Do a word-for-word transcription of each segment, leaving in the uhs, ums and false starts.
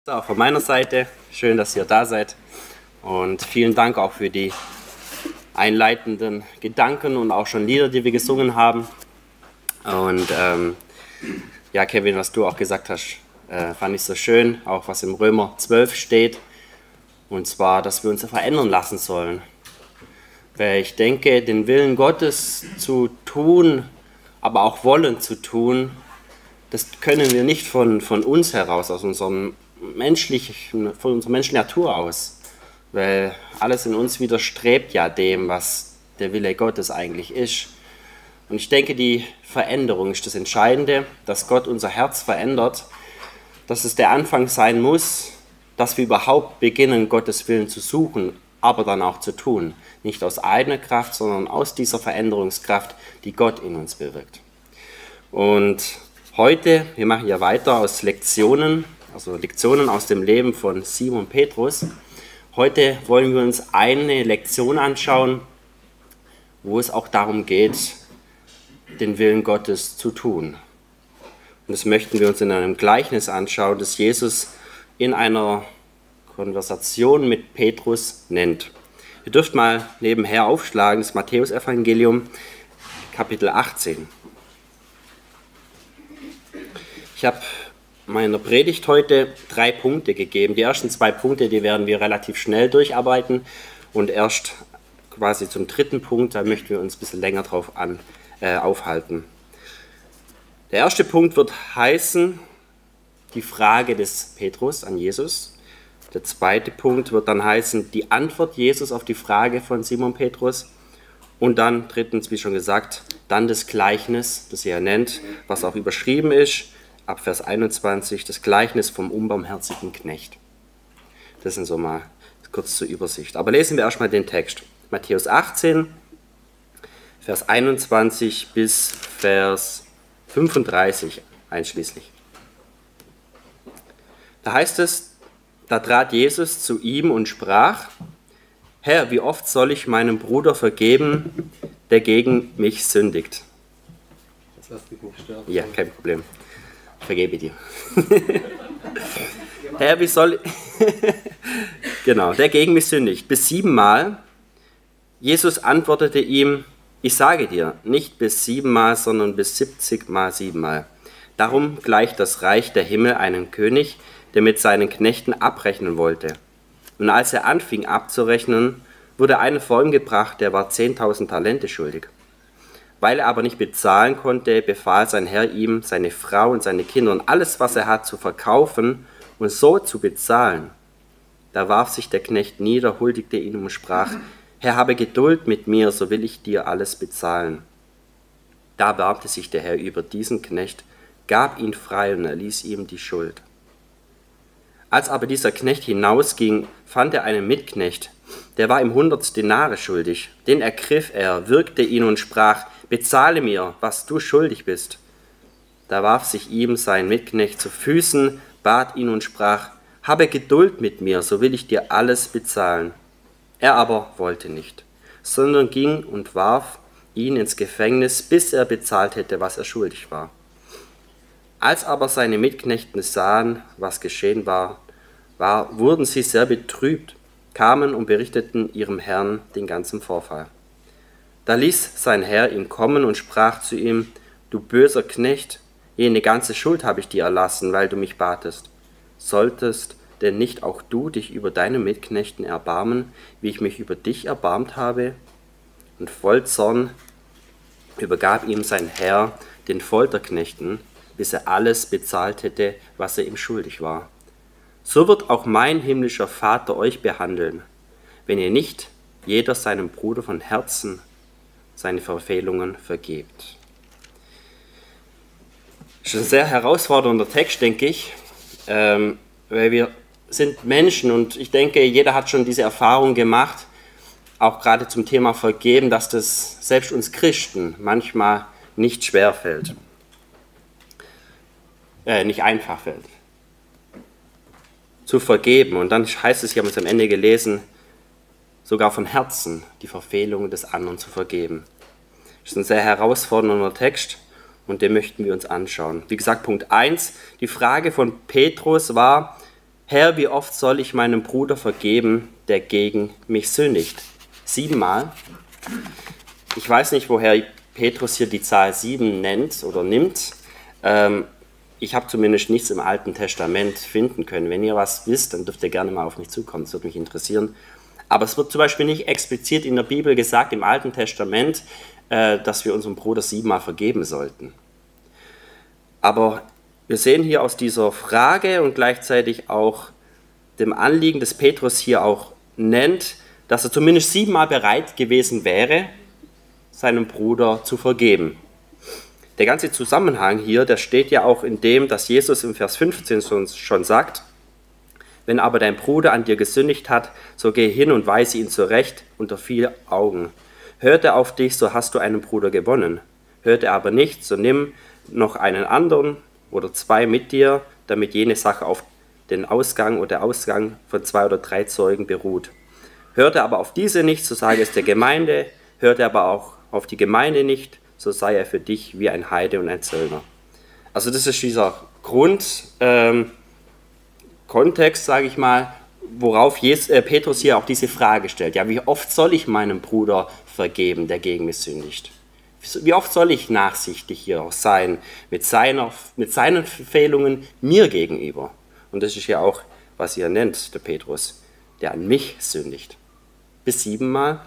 Auch von meiner Seite, schön, dass ihr da seid und vielen Dank auch für die einleitenden Gedanken und auch schon Lieder, die wir gesungen haben. Und ähm, ja, Kevin, was du auch gesagt hast, äh, fand ich so schön, auch was im Römer zwölf steht, und zwar, dass wir uns verändern lassen sollen. Weil ich denke, den Willen Gottes zu tun, aber auch wollen zu tun, das können wir nicht von, von uns heraus, aus unserem menschlichen, von unserer menschlichen Natur aus. Weil alles in uns widerstrebt ja dem, was der Wille Gottes eigentlich ist. Und ich denke, die Veränderung ist das Entscheidende, dass Gott unser Herz verändert, dass es der Anfang sein muss, dass wir überhaupt beginnen, Gottes Willen zu suchen, aber dann auch zu tun. Nicht aus eigener Kraft, sondern aus dieser Veränderungskraft, die Gott in uns bewirkt. Und heute, wir machen ja weiter aus Lektionen, also Lektionen aus dem Leben von Simon Petrus. Heute wollen wir uns eine Lektion anschauen, wo es auch darum geht, den Willen Gottes zu tun. Und das möchten wir uns in einem Gleichnis anschauen, das Jesus in einer Konversation mit Petrus nennt. Ihr dürft mal nebenher aufschlagen, das Matthäus-Evangelium, Kapitel achtzehn. Ich habe meiner Predigt heute drei Punkte gegeben. Die ersten zwei Punkte, die werden wir relativ schnell durcharbeiten, und erst quasi zum dritten Punkt, da möchten wir uns ein bisschen länger drauf an, äh, aufhalten. Der erste Punkt wird heißen, die Frage des Petrus an Jesus. Der zweite Punkt wird dann heißen, die Antwort Jesus auf die Frage von Simon Petrus. Und dann drittens, wie schon gesagt, dann das Gleichnis, das er nennt, was auch überschrieben ist, ab Vers einundzwanzig, das Gleichnis vom unbarmherzigen Knecht. Das sind so mal kurz zur Übersicht. Aber lesen wir erstmal den Text. Matthäus achtzehn, Vers einundzwanzig bis Vers fünfunddreißig einschließlich. Da heißt es, da trat Jesus zu ihm und sprach, Herr, wie oft soll ich meinem Bruder vergeben, der gegen mich sündigt? Das hast du gut gestört. Ja, kein Problem. Ich vergebe dir. Herr, wie soll genau, der gegen mich sündigt, bis siebenmal. Jesus antwortete ihm, ich sage dir, nicht bis siebenmal, sondern bis siebzigmal siebenmal. Darum gleicht das Reich der Himmel einem König, der mit seinen Knechten abrechnen wollte. Und als er anfing abzurechnen, wurde einer vor ihm gebracht, der war zehntausend Talente schuldig. Weil er aber nicht bezahlen konnte, befahl sein Herr ihm, seine Frau und seine Kinder und alles, was er hat, zu verkaufen und so zu bezahlen. Da warf sich der Knecht nieder, huldigte ihn und sprach, Herr, habe Geduld mit mir, so will ich dir alles bezahlen. Da erbarmte sich der Herr über diesen Knecht, gab ihn frei und erließ ihm die Schuld. Als aber dieser Knecht hinausging, fand er einen Mitknecht, der war ihm hundert Denare schuldig. Den ergriff er, würgte ihn und sprach, bezahle mir, was du schuldig bist. Da warf sich ihm sein Mitknecht zu Füßen, bat ihn und sprach, habe Geduld mit mir, so will ich dir alles bezahlen. Er aber wollte nicht, sondern ging und warf ihn ins Gefängnis, bis er bezahlt hätte, was er schuldig war. Als aber seine Mitknechten sahen, was geschehen war, war, wurden sie sehr betrübt, kamen und berichteten ihrem Herrn den ganzen Vorfall. Da ließ sein Herr ihn kommen und sprach zu ihm, du böser Knecht, jene ganze Schuld habe ich dir erlassen, weil du mich batest. Solltest denn nicht auch du dich über deine Mitknechten erbarmen, wie ich mich über dich erbarmt habe? Und voll Zorn übergab ihm sein Herr den Folterknechten, bis er alles bezahlt hätte, was er ihm schuldig war. So wird auch mein himmlischer Vater euch behandeln, wenn ihr nicht jeder seinem Bruder von Herzen seine Verfehlungen vergebt. Das ist ein sehr herausfordernder Text, denke ich, ähm, weil wir sind Menschen und ich denke, jeder hat schon diese Erfahrung gemacht, auch gerade zum Thema Vergeben, dass das selbst uns Christen manchmal nicht schwer fällt, äh, nicht einfach fällt, zu vergeben. Und dann heißt es, ich habe es am Ende gelesen, sogar von Herzen die Verfehlungen des anderen zu vergeben. Das ist ein sehr herausfordernder Text und den möchten wir uns anschauen. Wie gesagt, Punkt eins, die Frage von Petrus war, Herr, wie oft soll ich meinem Bruder vergeben, der gegen mich sündigt? Siebenmal. Ich weiß nicht, woher Petrus hier die Zahl sieben nennt oder nimmt. Ähm, ich habe zumindest nichts im Alten Testament finden können. Wenn ihr was wisst, dann dürft ihr gerne mal auf mich zukommen. Das würde mich interessieren. Aber es wird zum Beispiel nicht explizit in der Bibel gesagt, im Alten Testament, äh, dass wir unserem Bruder siebenmal vergeben sollten. Aber wir sehen hier aus dieser Frage und gleichzeitig auch dem Anliegen, das Petrus hier auch nennt, dass er zumindest siebenmal bereit gewesen wäre, seinem Bruder zu vergeben. Der ganze Zusammenhang hier, der steht ja auch in dem, dass Jesus im Vers fünfzehn schon sagt, wenn aber dein Bruder an dir gesündigt hat, so geh hin und weise ihn zurecht unter vier Augen. Hört er auf dich, so hast du einen Bruder gewonnen. Hört er aber nicht, so nimm noch einen anderen oder zwei mit dir, damit jene Sache auf den Ausgang oder der Ausgang von zwei oder drei Zeugen beruht. Hört er aber auf diese nicht, so sage es der Gemeinde. Hört er aber auch auf die Gemeinde nicht, so sei er für dich wie ein Heide und ein Zöllner. Also das ist dieser Grund, ähm, Kontext, sage ich mal, worauf Jesus, äh, Petrus hier auch diese Frage stellt. Ja, wie oft soll ich meinem Bruder vergeben, der gegen mich sündigt? Wie oft soll ich nachsichtig hier auch sein mit, seiner, mit seinen Verfehlungen mir gegenüber? Und das ist ja auch, was ihr nennt, der Petrus, der an mich sündigt. Bis siebenmal.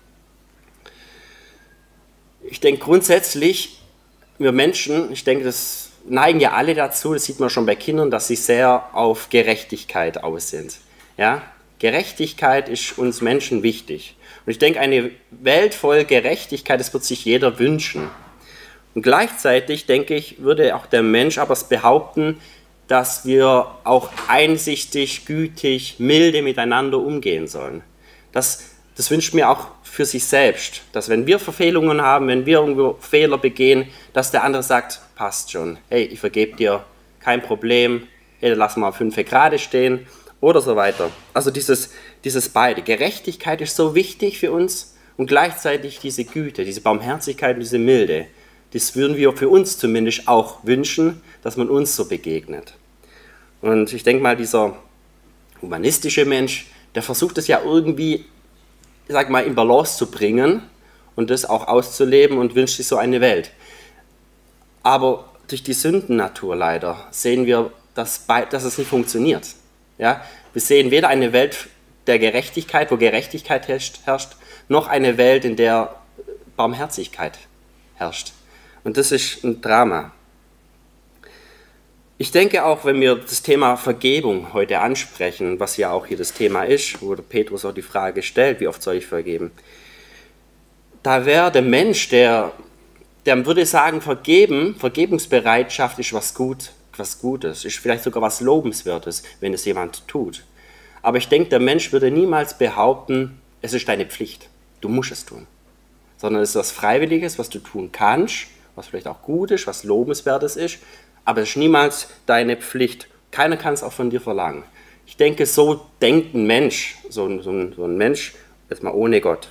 Ich denke grundsätzlich, wir Menschen, ich denke, das neigen ja alle dazu, das sieht man schon bei Kindern, dass sie sehr auf Gerechtigkeit aus sind. Ja? Gerechtigkeit ist uns Menschen wichtig. Und ich denke, eine Welt voll Gerechtigkeit, das wird sich jeder wünschen. Und gleichzeitig, denke ich, würde auch der Mensch aber behaupten, dass wir auch einsichtig, gütig, milde miteinander umgehen sollen. Das, das wünscht mir auch für sich selbst, dass wenn wir Verfehlungen haben, wenn wir irgendwo Fehler begehen, dass der andere sagt, passt schon, hey, ich vergebe dir, kein Problem, hey, dann lass mal fünf gerade stehen oder so weiter. Also dieses, dieses beide. Gerechtigkeit ist so wichtig für uns und gleichzeitig diese Güte, diese Barmherzigkeit und diese Milde. Das würden wir für uns zumindest auch wünschen, dass man uns so begegnet. Und ich denke mal, dieser humanistische Mensch, der versucht es ja irgendwie, sag mal, in Balance zu bringen und das auch auszuleben und wünscht sich so eine Welt. Aber durch die Sündennatur leider sehen wir, dass, dass es nicht funktioniert. Ja? Wir sehen weder eine Welt der Gerechtigkeit, wo Gerechtigkeit herrscht, noch eine Welt, in der Barmherzigkeit herrscht. Und das ist ein Drama. Ich denke auch, wenn wir das Thema Vergebung heute ansprechen, was ja auch hier das Thema ist, wo Petrus auch die Frage stellt, wie oft soll ich vergeben? Da wäre der Mensch, der, der würde sagen, vergeben, Vergebungsbereitschaft ist was, gut, was Gutes, ist vielleicht sogar was Lobenswertes, wenn es jemand tut. Aber ich denke, der Mensch würde niemals behaupten, es ist deine Pflicht, du musst es tun. Sondern es ist was Freiwilliges, was du tun kannst, was vielleicht auch gut ist, was Lobenswertes ist, aber es ist niemals deine Pflicht. Keiner kann es auch von dir verlangen. Ich denke, so denkt ein Mensch, so ein, so ein, so ein Mensch, jetzt mal ohne Gott.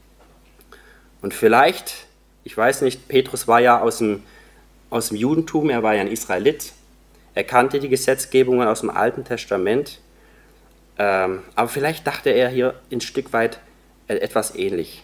Und vielleicht, ich weiß nicht, Petrus war ja aus dem, aus dem Judentum, er war ja ein Israelit, er kannte die Gesetzgebungen aus dem Alten Testament, ähm, aber vielleicht dachte er hier ein Stück weit etwas ähnlich.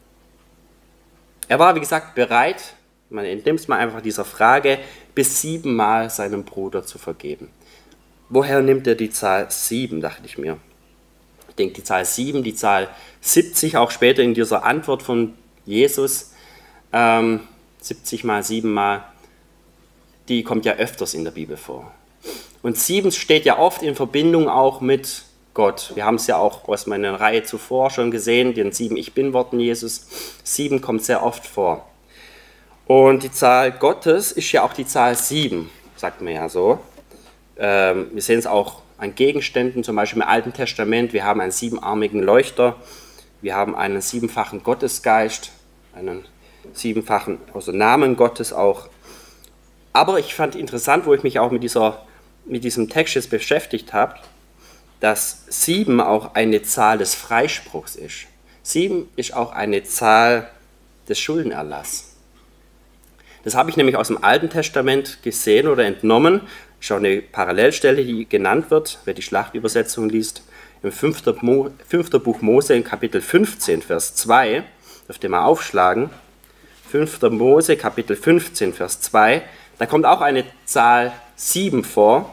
Er war, wie gesagt, bereit, man entnimmt es mal einfach dieser Frage, bis siebenmal seinem Bruder zu vergeben. Woher nimmt er die Zahl sieben, dachte ich mir. Ich denke, die Zahl sieben, die Zahl siebzig, auch später in dieser Antwort von Jesus, ähm, siebzig mal sieben mal, die kommt ja öfters in der Bibel vor. Und sieben steht ja oft in Verbindung auch mit Gott. Wir haben es ja auch aus meiner Reihe zuvor schon gesehen, den sieben Ich-Bin-Worten Jesus. Sieben kommt sehr oft vor. Und die Zahl Gottes ist ja auch die Zahl sieben, sagt man ja so. Ähm, wir sehen es auch an Gegenständen, zum Beispiel im Alten Testament. Wir haben einen siebenarmigen Leuchter, wir haben einen siebenfachen Gottesgeist, einen siebenfachen, also Namen Gottes auch. Aber ich fand interessant, wo ich mich auch mit, dieser, mit diesem Text jetzt beschäftigt habe, dass sieben auch eine Zahl des Freispruchs ist. Sieben ist auch eine Zahl des Schuldenerlasses. Das habe ich nämlich aus dem Alten Testament gesehen oder entnommen. Ist auch eine Parallelstelle, die genannt wird, wer die Schlachtübersetzung liest, im fünften Mo, fünften Buch Mose in Kapitel fünfzehn, Vers zwei. Dürft ihr mal aufschlagen. fünfter Mose, Kapitel fünfzehn, Vers zwei. Da kommt auch eine Zahl sieben vor.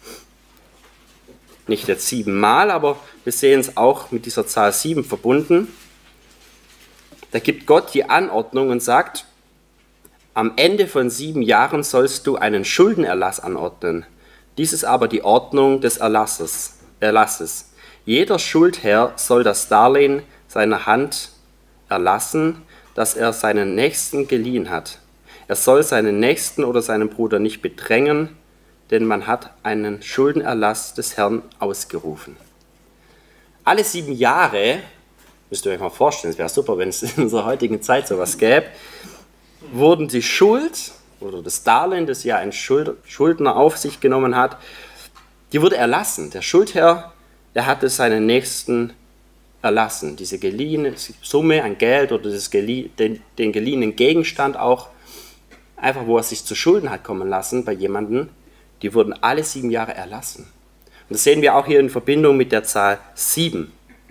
Nicht jetzt siebenmal, aber wir sehen es auch mit dieser Zahl sieben verbunden. Da gibt Gott die Anordnung und sagt, am Ende von sieben Jahren sollst du einen Schuldenerlass anordnen. Dies ist aber die Ordnung des Erlasses. Erlasses. Jeder Schuldherr soll das Darlehen seiner Hand erlassen, das er seinen Nächsten geliehen hat. Er soll seinen Nächsten oder seinen Bruder nicht bedrängen, denn man hat einen Schuldenerlass des Herrn ausgerufen. Alle sieben Jahre, müsst ihr euch mal vorstellen, es wäre super, wenn es in unserer heutigen Zeit sowas gäbe, wurden die Schuld oder das Darlehen, das ja ein Schuldner auf sich genommen hat, die wurde erlassen. Der Schuldherr, der hatte seinen Nächsten erlassen. Diese geliehene Summe an Geld oder das gelie den, den geliehenen Gegenstand auch, einfach wo er sich zu Schulden hat kommen lassen bei jemandem, die wurden alle sieben Jahre erlassen. Und das sehen wir auch hier in Verbindung mit der Zahl sieben.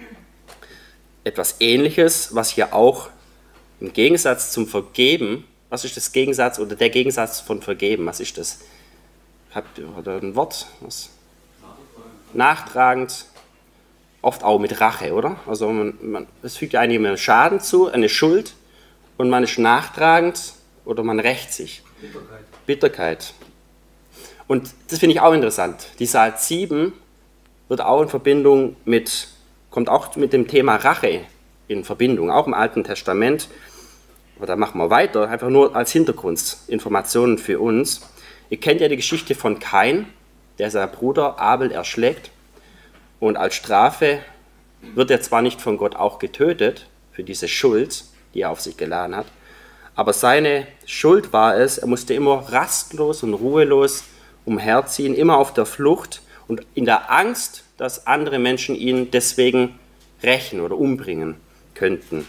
Etwas Ähnliches, was hier auch im Gegensatz zum Vergeben, was ist das Gegensatz oder der Gegensatz von Vergeben, was ist das? Habt ihr oder ein Wort? Was? Nachtragend, oft auch mit Rache, oder? Also man, man, es fügt ja einem einen Schaden zu, eine Schuld, und man ist nachtragend oder man rächt sich. Bitterkeit. Bitterkeit. Und das finde ich auch interessant. Die Zahl sieben wird auch in Verbindung mit, kommt auch mit dem Thema Rache in Verbindung, auch im Alten Testament. Aber da machen wir weiter, einfach nur als Hintergrundinformationen für uns. Ihr kennt ja die Geschichte von Kain, der seinen Bruder Abel erschlägt. Und als Strafe wird er zwar nicht von Gott auch getötet für diese Schuld, die er auf sich geladen hat, aber seine Schuld war es, er musste immer rastlos und ruhelos umherziehen, immer auf der Flucht und in der Angst, dass andere Menschen ihn deswegen rächen oder umbringen könnten.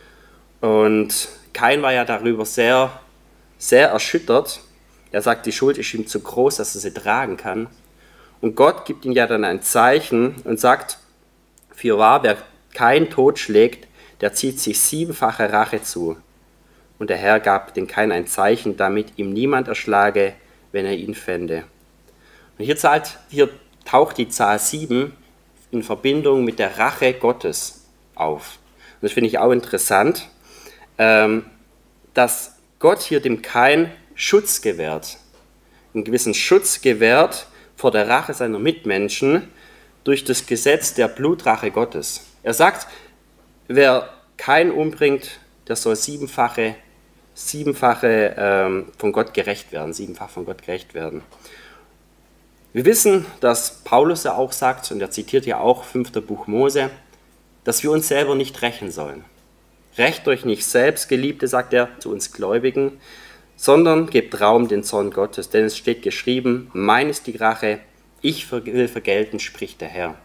Und Kain war ja darüber sehr, sehr erschüttert. Er sagt, die Schuld ist ihm zu groß, dass er sie tragen kann. Und Gott gibt ihm ja dann ein Zeichen und sagt, fürwahr, wer Kain totschlägt, der zieht sich siebenfache Rache zu. Und der Herr gab dem Kain ein Zeichen, damit ihm niemand erschlage, wenn er ihn fände. Und hier, zahlt, hier taucht die Zahl sieben in Verbindung mit der Rache Gottes auf. Und das finde ich auch interessant, dass Gott hier dem Kain Schutz gewährt, einen gewissen Schutz gewährt vor der Rache seiner Mitmenschen durch das Gesetz der Blutrache Gottes. Er sagt, wer Kain umbringt, der soll siebenfache, siebenfache ähm, von Gott gerecht werden, siebenfach von Gott gerecht werden. Wir wissen, dass Paulus ja auch sagt, und er zitiert ja auch fünften Buch Mose, dass wir uns selber nicht rächen sollen. Rächt euch nicht selbst, Geliebte, sagt er zu uns Gläubigen, sondern gebt Raum den Zorn Gottes, denn es steht geschrieben, mein ist die Rache, ich will vergelten, spricht der Herr.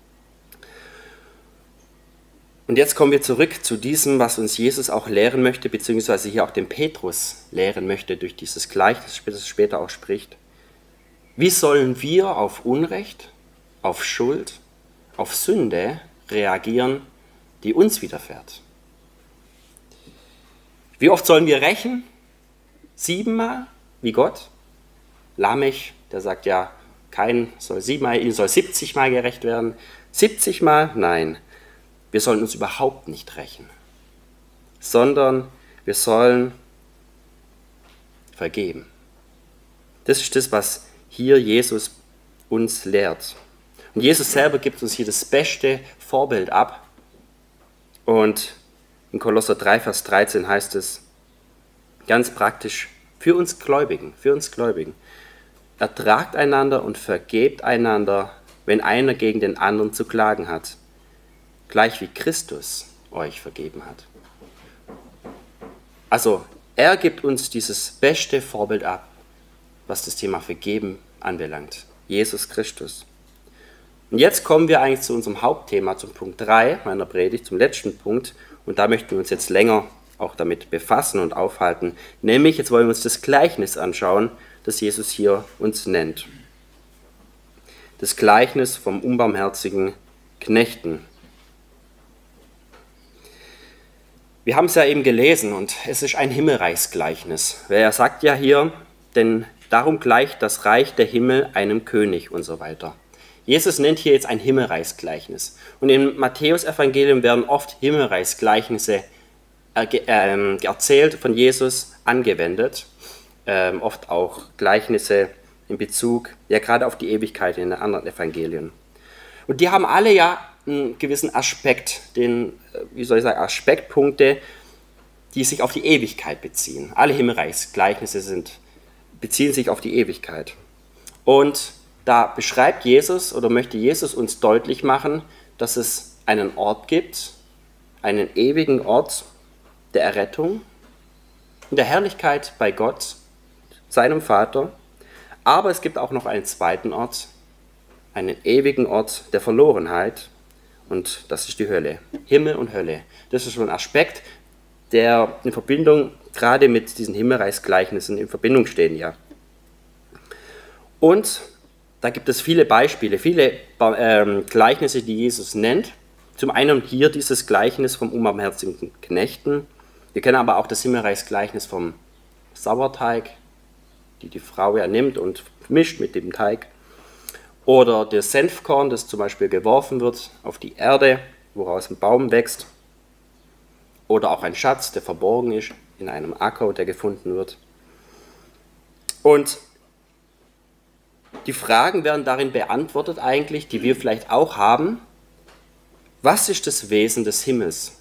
Und jetzt kommen wir zurück zu diesem, was uns Jesus auch lehren möchte, beziehungsweise hier auch den Petrus lehren möchte durch dieses Gleichnis, das später auch spricht. Wie sollen wir auf Unrecht, auf Schuld, auf Sünde reagieren, die uns widerfährt? Wie oft sollen wir rächen? Siebenmal, wie Gott? Lamech, der sagt ja, kein soll siebenmal, ihm soll siebzigmal gerecht werden. siebzigmal? Nein. Wir sollen uns überhaupt nicht rächen, sondern wir sollen vergeben. Das ist das, was hier Jesus uns lehrt. Und Jesus selber gibt uns hier das beste Vorbild ab. Und in Kolosser drei, Vers dreizehn heißt es ganz praktisch für uns Gläubigen, für uns Gläubigen. Ertragt einander und vergebt einander, wenn einer gegen den anderen zu klagen hat, gleich wie Christus euch vergeben hat. Also er gibt uns dieses beste Vorbild ab, was das Thema Vergeben anbelangt. Jesus Christus. Und jetzt kommen wir eigentlich zu unserem Hauptthema, zum Punkt drei meiner Predigt, zum letzten Punkt. Und da möchten wir uns jetzt länger auch damit befassen und aufhalten. Nämlich, jetzt wollen wir uns das Gleichnis anschauen, das Jesus hier uns nennt. das Gleichnis vom unbarmherzigen Knechten. Wir haben es ja eben gelesen und es ist ein Himmelreichsgleichnis. Er sagt ja hier, denn darum gleicht das Reich der Himmel einem König und so weiter. Jesus nennt hier jetzt ein Himmelreichsgleichnis. Und im Matthäus-Evangelium werden oft Himmelreichsgleichnisse erzählt, von Jesus angewendet. Ähm, oft auch Gleichnisse in Bezug, ja gerade auf die Ewigkeit in den anderen Evangelien. Und die haben alle ja einen gewissen Aspekt, den, wie soll ich sagen, Aspektpunkte, die sich auf die Ewigkeit beziehen. Alle Himmelreichsgleichnisse sind, beziehen sich auf die Ewigkeit. Und da beschreibt Jesus oder möchte Jesus uns deutlich machen, dass es einen Ort gibt, einen ewigen Ort der Errettung, in der Herrlichkeit bei Gott, seinem Vater. Aber es gibt auch noch einen zweiten Ort, einen ewigen Ort der Verlorenheit. Und das ist die Hölle. Himmel und Hölle. Das ist schon ein Aspekt, der in Verbindung gerade mit diesen Himmelreichsgleichnissen in Verbindung stehen. Ja. Und da gibt es viele Beispiele, viele äh, Gleichnisse, die Jesus nennt. Zum einen hier dieses Gleichnis vom unbarmherzigen Knechten. Wir kennen aber auch das Himmelreichsgleichnis vom Sauerteig, die die Frau ja nimmt und mischt mit dem Teig. Oder das Senfkorn, das zum Beispiel geworfen wird auf die Erde, woraus ein Baum wächst. Oder auch ein Schatz, der verborgen ist in einem Acker, der gefunden wird. Und die Fragen werden darin beantwortet eigentlich, die wir vielleicht auch haben. Was ist das Wesen des Himmels?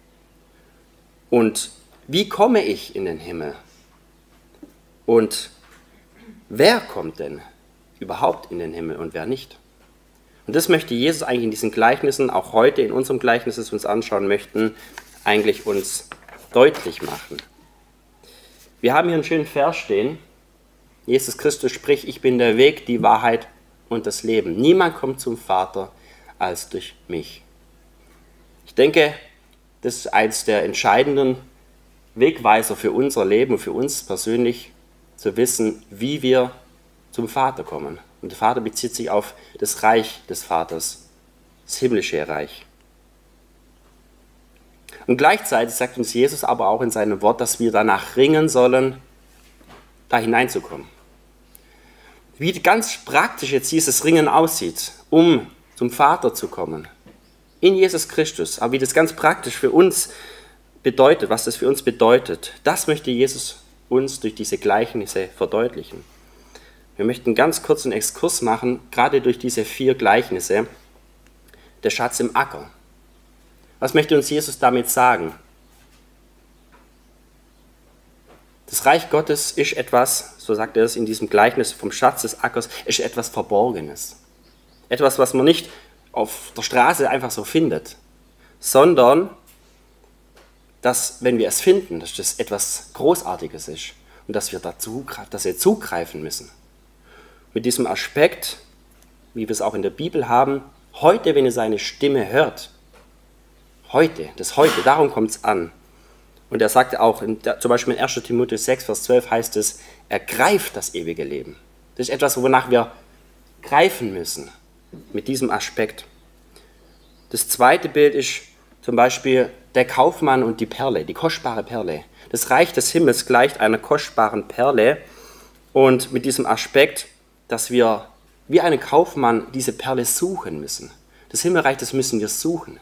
Und wie komme ich in den Himmel? Und wer kommt denn überhaupt in den Himmel und wer nicht? Und das möchte Jesus eigentlich in diesen Gleichnissen, auch heute in unserem Gleichnis, das wir uns anschauen möchten, eigentlich uns deutlich machen. Wir haben hier einen schönen Vers stehen. Jesus Christus spricht, ich bin der Weg, die Wahrheit und das Leben. Niemand kommt zum Vater als durch mich. Ich denke, das ist eines der entscheidenden Wegweiser für unser Leben und für uns persönlich, zu wissen, wie wir zum Vater kommen. Und der Vater bezieht sich auf das Reich des Vaters, das himmlische Reich. Und gleichzeitig sagt uns Jesus aber auch in seinem Wort, dass wir danach ringen sollen, da hineinzukommen. Wie ganz praktisch jetzt dieses Ringen aussieht, um zum Vater zu kommen, in Jesus Christus, aber wie das ganz praktisch für uns bedeutet, was das für uns bedeutet, das möchte Jesus uns durch diese Gleichnisse verdeutlichen. Wir möchten ganz kurz einen Exkurs machen, gerade durch diese vier Gleichnisse. Der Schatz im Acker. Was möchte uns Jesus damit sagen? Das Reich Gottes ist etwas, so sagt er es in diesem Gleichnis vom Schatz des Ackers, ist etwas Verborgenes. Etwas, was man nicht auf der Straße einfach so findet, sondern dass, wenn wir es finden, dass das etwas Großartiges ist und dass wir, dazu, dass wir zugreifen müssen. Mit diesem Aspekt, wie wir es auch in der Bibel haben, heute, wenn ihr seine Stimme hört, heute, das heute, darum kommt es an. Und er sagt auch, in, zum Beispiel in erster Timotheus sechs, Vers zwölf heißt es, ergreift das ewige Leben. Das ist etwas, wonach wir greifen müssen, mit diesem Aspekt. Das zweite Bild ist zum Beispiel der Kaufmann und die Perle, die kostbare Perle. Das Reich des Himmels gleicht einer kostbaren Perle und mit diesem Aspekt, dass wir wie ein Kaufmann diese Perle suchen müssen. Das Himmelreich, das müssen wir suchen.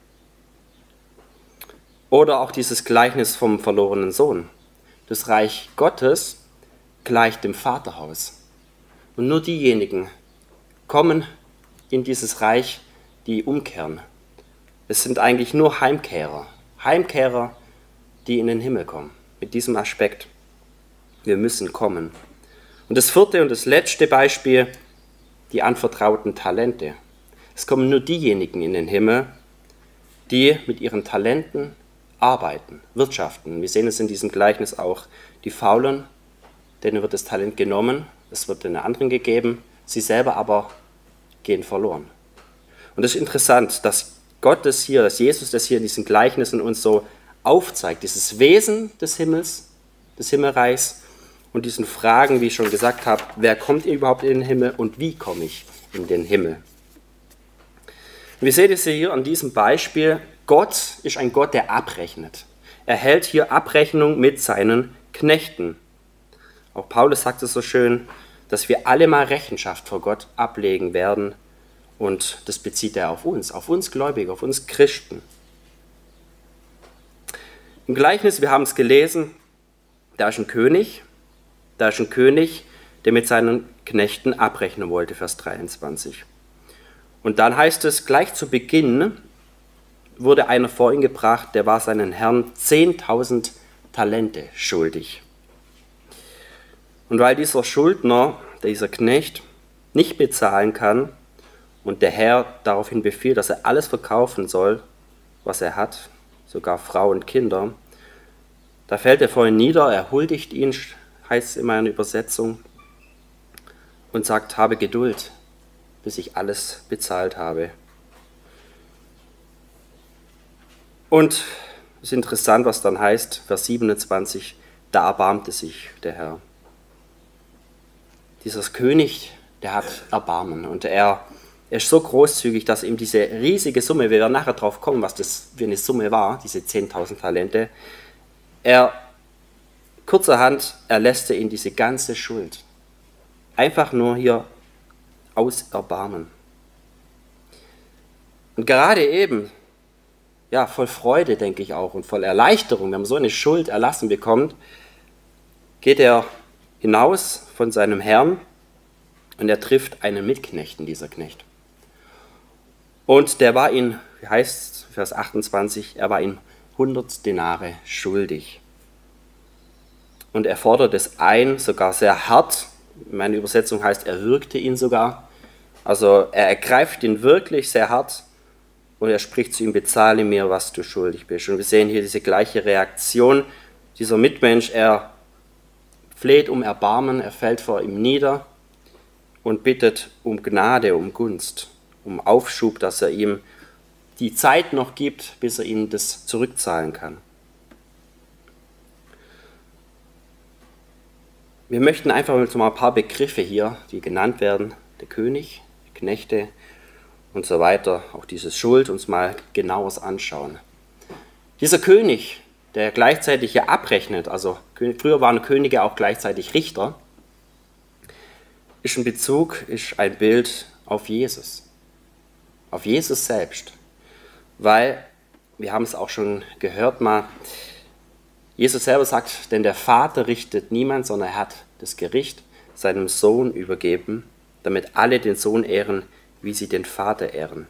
Oder auch dieses Gleichnis vom verlorenen Sohn. Das Reich Gottes gleicht dem Vaterhaus. Und nur diejenigen kommen in dieses Reich, die umkehren. Es sind eigentlich nur Heimkehrer. Heimkehrer, die in den Himmel kommen. Mit diesem Aspekt. Wir müssen kommen. Und das vierte und das letzte Beispiel, die anvertrauten Talente. Es kommen nur diejenigen in den Himmel, die mit ihren Talenten arbeiten, wirtschaften. Wir sehen es in diesem Gleichnis auch. Die Faulen, denen wird das Talent genommen, es wird den anderen gegeben, sie selber aber gehen verloren. Und es ist interessant, dass Gott das hier, dass Jesus das hier in diesen Gleichnissen uns so aufzeigt, dieses Wesen des Himmels, des Himmelreichs und diesen Fragen, wie ich schon gesagt habe, wer kommt überhaupt in den Himmel und wie komme ich in den Himmel. Und wir sehen es hier an diesem Beispiel, Gott ist ein Gott, der abrechnet. Er hält hier Abrechnung mit seinen Knechten. Auch Paulus sagt es so schön, dass wir alle mal Rechenschaft vor Gott ablegen werden. Und das bezieht er auf uns, auf uns Gläubige, auf uns Christen. Im Gleichnis, wir haben es gelesen, da ist ein König, da ist ein König, der mit seinen Knechten abrechnen wollte, Vers dreiundzwanzig. Und dann heißt es, gleich zu Beginn wurde einer vor ihn gebracht, der war seinen Herrn zehntausend Talente schuldig. Und weil dieser Schuldner, dieser Knecht, nicht bezahlen kann und der Herr daraufhin befiehlt, dass er alles verkaufen soll, was er hat, sogar Frau und Kinder, da fällt er vor ihn nieder, er huldigt ihn, heißt es in meiner Übersetzung, und sagt, habe Geduld, bis ich alles bezahlt habe. Und es ist interessant, was dann heißt, Vers siebenundzwanzig, da erbarmte sich der Herr. Dieser König, der hat Erbarmen und er, er ist so großzügig, dass ihm diese riesige Summe, wir werden nachher drauf kommen, was das für eine Summe war, diese zehntausend Talente, er kurzerhand erlässt er ihn diese ganze Schuld. Einfach nur hier aus Erbarmen. Und gerade eben, ja, voll Freude, denke ich auch, und voll Erleichterung, wenn man so eine Schuld erlassen bekommt, geht er hinaus von seinem Herrn und er trifft einen Mitknechten, dieser Knecht. Und der war ihn, wie heißt es, Vers achtundzwanzig, er war ihm hundert Denare schuldig. Und er fordert es ein, sogar sehr hart. Meine Übersetzung heißt, er würgte ihn sogar. Also er ergreift ihn wirklich sehr hart und er spricht zu ihm, bezahle mir, was du schuldig bist. Und wir sehen hier diese gleiche Reaktion. Dieser Mitmensch, er fleht um Erbarmen, er fällt vor ihm nieder und bittet um Gnade, um Gunst, um Aufschub, dass er ihm die Zeit noch gibt, bis er ihm das zurückzahlen kann. Wir möchten einfach mal ein paar Begriffe hier, die genannt werden, der König, die Knechte und so weiter, auch dieses Schuld, uns mal genauer anschauen. Dieser König, der gleichzeitig hier abrechnet, also früher waren Könige auch gleichzeitig Richter, ist ein Bezug, ist ein Bild auf Jesus, auf Jesus selbst, weil, wir haben es auch schon gehört mal, Jesus selber sagt, denn der Vater richtet niemand, sondern er hat das Gericht seinem Sohn übergeben, damit alle den Sohn ehren, wie sie den Vater ehren.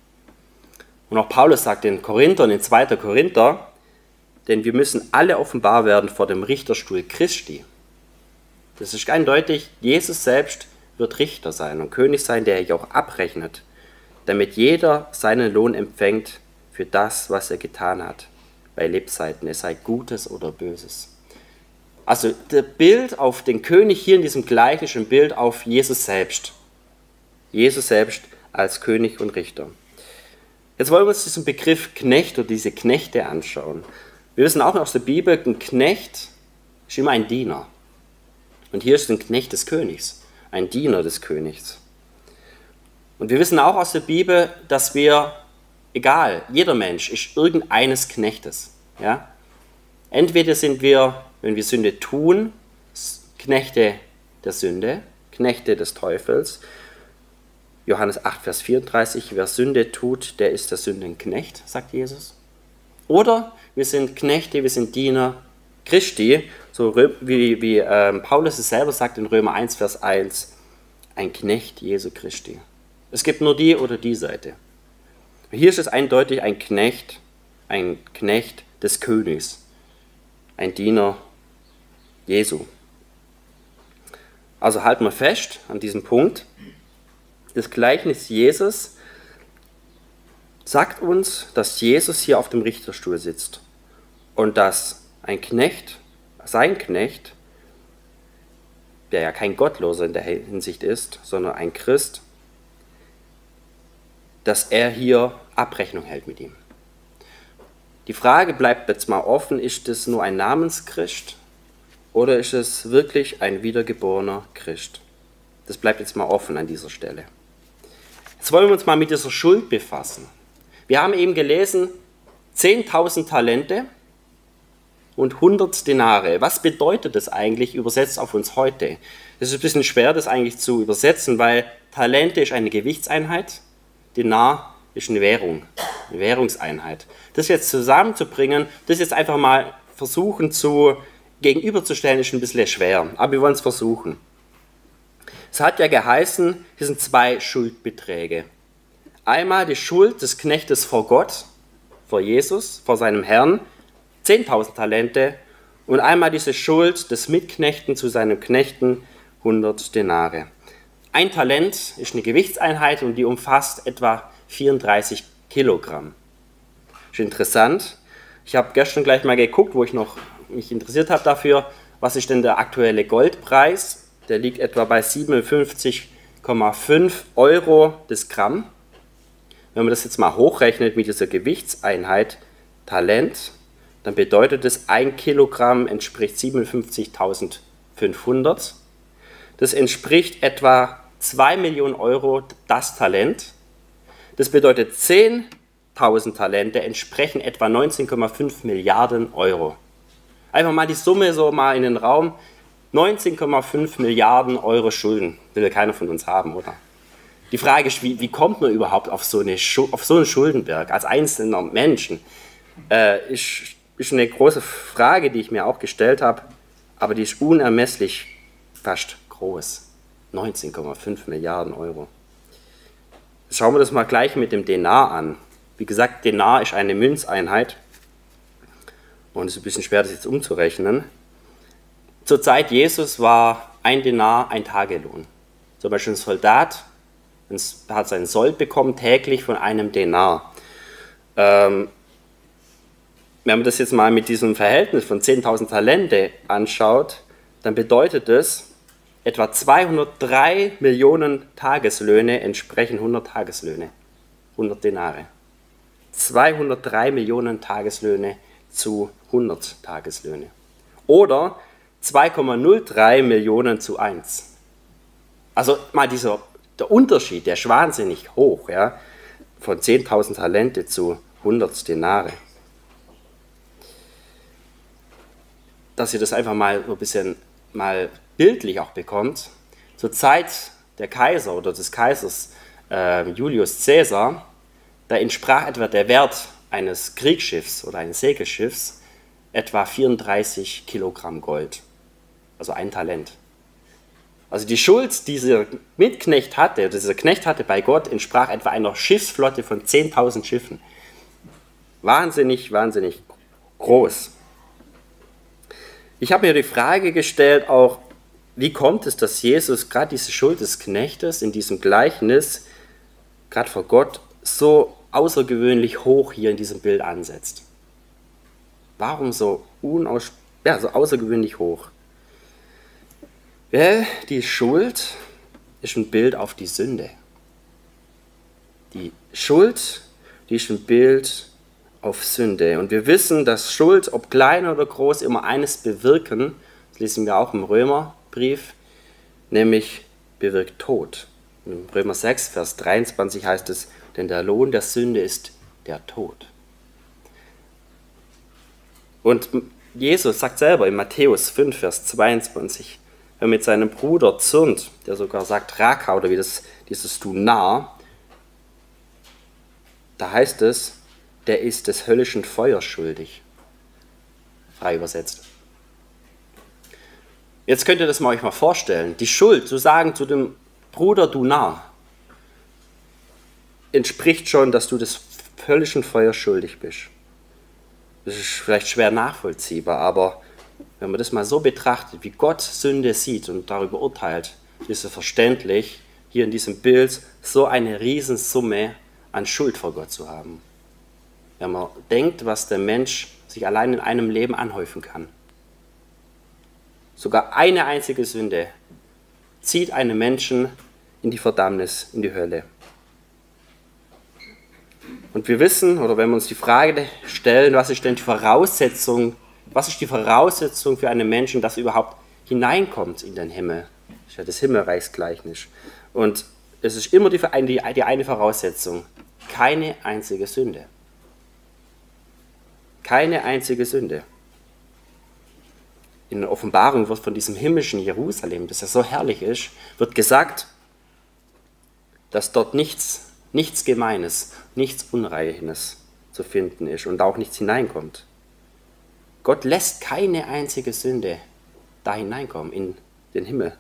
Und auch Paulus sagt den Korinthern in zweiter Korinther, denn wir müssen alle offenbar werden vor dem Richterstuhl Christi. Das ist eindeutig, Jesus selbst wird Richter sein und König sein, der auch abrechnet, damit jeder seinen Lohn empfängt für das, was er getan hat. Bei Lebzeiten, es sei Gutes oder Böses. Also das Bild auf den König hier in diesem gleichen Bild auf Jesus selbst. Jesus selbst als König und Richter. Jetzt wollen wir uns diesen Begriff Knecht oder diese Knechte anschauen. Wir wissen auch aus der Bibel, ein Knecht ist immer ein Diener. Und hier ist ein Knecht des Königs, ein Diener des Königs. Und wir wissen auch aus der Bibel, dass wir egal, jeder Mensch ist irgendeines Knechtes. Ja? Entweder sind wir, wenn wir Sünde tun, Knechte der Sünde, Knechte des Teufels. Johannes acht, Vers vierunddreißig, wer Sünde tut, der ist der Sündenknecht, sagt Jesus. Oder wir sind Knechte, wir sind Diener Christi, so wie, wie ähm, Paulus es selber sagt in Römer eins, Vers eins, ein Knecht Jesu Christi. Es gibt nur die oder die Seite. Hier ist es eindeutig ein Knecht, ein Knecht des Königs, ein Diener Jesu. Also halten wir fest an diesem Punkt, das Gleichnis Jesus sagt uns, dass Jesus hier auf dem Richterstuhl sitzt und dass ein Knecht, sein Knecht, der ja kein Gottloser in der Hinsicht ist, sondern ein Christ, dass er hier Abrechnung hält mit ihm. Die Frage bleibt jetzt mal offen, ist es nur ein Namenschrist oder ist es wirklich ein wiedergeborener Christ? Das bleibt jetzt mal offen an dieser Stelle. Jetzt wollen wir uns mal mit dieser Schuld befassen. Wir haben eben gelesen, zehntausend Talente und hundert Denare. Was bedeutet das eigentlich übersetzt auf uns heute? Es ist ein bisschen schwer, das eigentlich zu übersetzen, weil Talente ist eine Gewichtseinheit, Denar ist eine Währung, eine Währungseinheit. Das jetzt zusammenzubringen, das jetzt einfach mal versuchen zu gegenüberzustellen, ist ein bisschen schwer, aber wir wollen es versuchen. Es hat ja geheißen, hier sind zwei Schuldbeträge. Einmal die Schuld des Knechtes vor Gott, vor Jesus, vor seinem Herrn, zehntausend Talente, und einmal diese Schuld des Mitknechten zu seinem Knechten, hundert Denare. Ein Talent ist eine Gewichtseinheit und die umfasst etwa vierunddreißig Kilogramm. Ist interessant. Ich habe gestern gleich mal geguckt, wo ich noch mich interessiert habe dafür, was ist denn der aktuelle Goldpreis? Der liegt etwa bei siebenundfünfzig Komma fünf Euro das Gramm. Wenn man das jetzt mal hochrechnet mit dieser Gewichtseinheit Talent, dann bedeutet es, ein Kilogramm entspricht siebenundfünfzigtausendfünfhundert. Das entspricht etwa zwei Millionen Euro das Talent. Das bedeutet, zehntausend Talente entsprechen etwa neunzehn Komma fünf Milliarden Euro. Einfach mal die Summe so mal in den Raum. neunzehn Komma fünf Milliarden Euro Schulden. Will ja keiner von uns haben, oder? Die Frage ist, wie, wie kommt man überhaupt auf so, eine, auf so einen Schuldenberg als einzelner Menschen? Äh, ist, ist eine große Frage, die ich mir auch gestellt habe, aber die ist unermesslich fast groß. neunzehn Komma fünf Milliarden Euro. Schauen wir das mal gleich mit dem Denar an. Wie gesagt, Denar ist eine Münzeinheit und es ist ein bisschen schwer, das jetzt umzurechnen. Zur Zeit Jesus war ein Denar ein Tagelohn. Zum Beispiel ein Soldat hat seinen Sold bekommen täglich von einem Denar. Ähm, wenn man das jetzt mal mit diesem Verhältnis von zehntausend Talente anschaut, dann bedeutet es, etwa zweihundertdrei Millionen Tageslöhne entsprechen hundert Tageslöhne, hundert Denare. zweihundertdrei Millionen Tageslöhne zu hundert Tageslöhne. Oder zwei Komma null drei Millionen zu eins. Also mal dieser, der Unterschied, der ist wahnsinnig hoch, ja, von zehntausend Talente zu hundert Denare. Dass ihr das einfach mal so ein bisschen mal bildlich auch bekommt. Zur Zeit der Kaiser oder des Kaisers äh, Julius Caesar, da entsprach etwa der Wert eines Kriegsschiffs oder eines Segelschiffs etwa vierunddreißig Kilogramm Gold, also ein Talent. Also die Schuld, die dieser Mitknecht hatte, dieser Knecht hatte bei Gott, entsprach etwa einer Schiffsflotte von zehntausend Schiffen. Wahnsinnig, wahnsinnig groß. Ich habe mir die Frage gestellt, auch, wie kommt es, dass Jesus gerade diese Schuld des Knechtes in diesem Gleichnis, gerade vor Gott, so außergewöhnlich hoch hier in diesem Bild ansetzt? Warum so, unaus ja, so außergewöhnlich hoch? Ja, die Schuld ist ein Bild auf die Sünde. Die Schuld, die ist ein Bild auf Sünde. Und wir wissen, dass Schuld, ob klein oder groß, immer eines bewirken, das lesen wir auch im Römerbrief, nämlich bewirkt Tod. In Römer sechs, Vers dreiundzwanzig heißt es, denn der Lohn der Sünde ist der Tod. Und Jesus sagt selber in Matthäus fünf, Vers zweiundzwanzig, wer mit seinem Bruder zürnt, der sogar sagt Raka oder wie das, dieses Du nah, da heißt es, der ist des höllischen Feuers schuldig. Frei übersetzt. Jetzt könnt ihr das mal euch mal vorstellen. Die Schuld, zu sagen zu dem Bruder Du nah, entspricht schon, dass du des höllischen Feuers schuldig bist. Das ist vielleicht schwer nachvollziehbar, aber wenn man das mal so betrachtet, wie Gott Sünde sieht und darüber urteilt, ist es verständlich, hier in diesem Bild so eine Riesensumme an Schuld vor Gott zu haben. Wenn man denkt, was der Mensch sich allein in einem Leben anhäufen kann. Sogar eine einzige Sünde zieht einen Menschen in die Verdammnis, in die Hölle. Und wir wissen, oder wenn wir uns die Frage stellen, was ist denn die Voraussetzung, was ist die Voraussetzung für einen Menschen, dass er überhaupt hineinkommt in den Himmel? Das ist ja das Himmelreichsgleichnis. Und es ist immer die, die, die eine Voraussetzung, keine einzige Sünde. Keine einzige Sünde. In der Offenbarung wird von diesem himmlischen Jerusalem, das ja so herrlich ist, wird gesagt, dass dort nichts, nichts Gemeines, nichts Unreines zu finden ist und auch nichts hineinkommt. Gott lässt keine einzige Sünde da hineinkommen in den Himmel.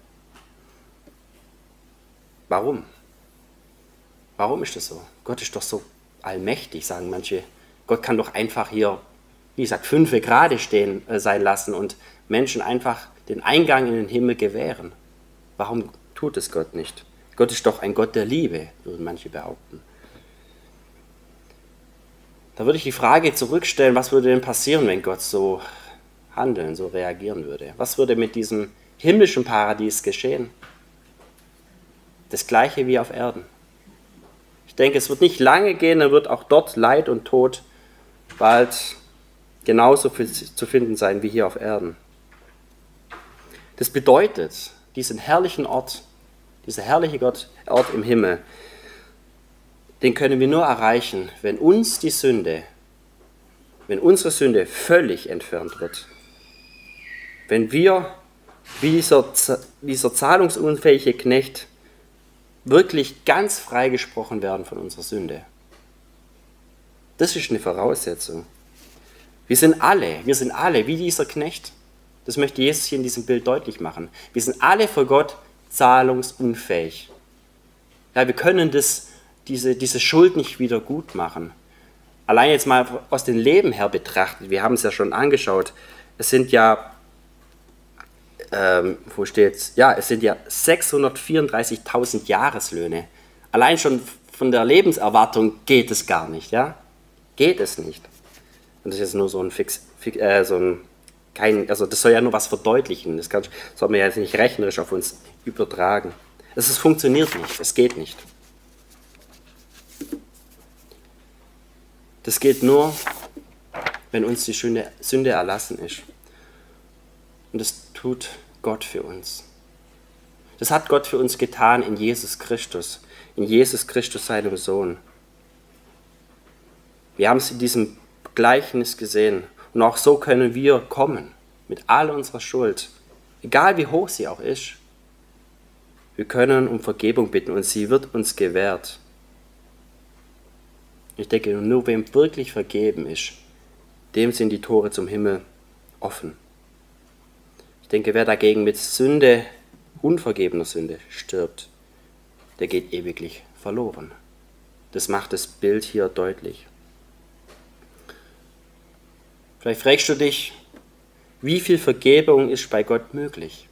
Warum? Warum ist das so? Gott ist doch so allmächtig, sagen manche. Gott kann doch einfach hier, wie gesagt, fünfe gerade stehen äh, sein lassen und Menschen einfach den Eingang in den Himmel gewähren. Warum tut es Gott nicht? Gott ist doch ein Gott der Liebe, würden manche behaupten. Da würde ich die Frage zurückstellen, was würde denn passieren, wenn Gott so handeln, so reagieren würde? Was würde mit diesem himmlischen Paradies geschehen? Das Gleiche wie auf Erden. Ich denke, es wird nicht lange gehen, dann wird auch dort Leid und Tod bald genauso zu finden sein wie hier auf Erden. Das bedeutet, diesen herrlichen Ort, dieser herrliche Gott, Ort im Himmel, den können wir nur erreichen, wenn uns die Sünde, wenn unsere Sünde völlig entfernt wird. Wenn wir, wie dieser, dieser zahlungsunfähige Knecht, wirklich ganz freigesprochen werden von unserer Sünde. Das ist eine Voraussetzung. Wir sind alle, wir sind alle wie dieser Knecht. Das möchte Jesus hier in diesem Bild deutlich machen. Wir sind alle vor Gott zahlungsunfähig. Ja, wir können das, diese, diese Schuld nicht wieder gut machen. Allein jetzt mal aus dem Leben her betrachtet, wir haben es ja schon angeschaut, es sind ja, ähm, wo steht's? Ja, es sind ja sechshundertvierunddreißigtausend Jahreslöhne. Allein schon von der Lebenserwartung geht es gar nicht, ja? Geht es nicht. Und das ist jetzt nur so ein Fix, Fix äh, so ein Kein, also das soll ja nur was verdeutlichen, das kann, soll man ja jetzt nicht rechnerisch auf uns übertragen. Es ist, funktioniert nicht, es geht nicht. Das geht nur, wenn uns die Sünde, Sünde erlassen ist. Und das tut Gott für uns. Das hat Gott für uns getan in Jesus Christus, in Jesus Christus, seinem Sohn. Wir haben es in diesem Gleichnis gesehen. Und auch so können wir kommen, mit all unserer Schuld, egal wie hoch sie auch ist. Wir können um Vergebung bitten und sie wird uns gewährt. Ich denke, nur wem wirklich vergeben ist, dem sind die Tore zum Himmel offen. Ich denke, wer dagegen mit Sünde, unvergebener Sünde stirbt, der geht ewiglich verloren. Das macht das Bild hier deutlich. Vielleicht fragst du dich, wie viel Vergebung ist bei Gott möglich?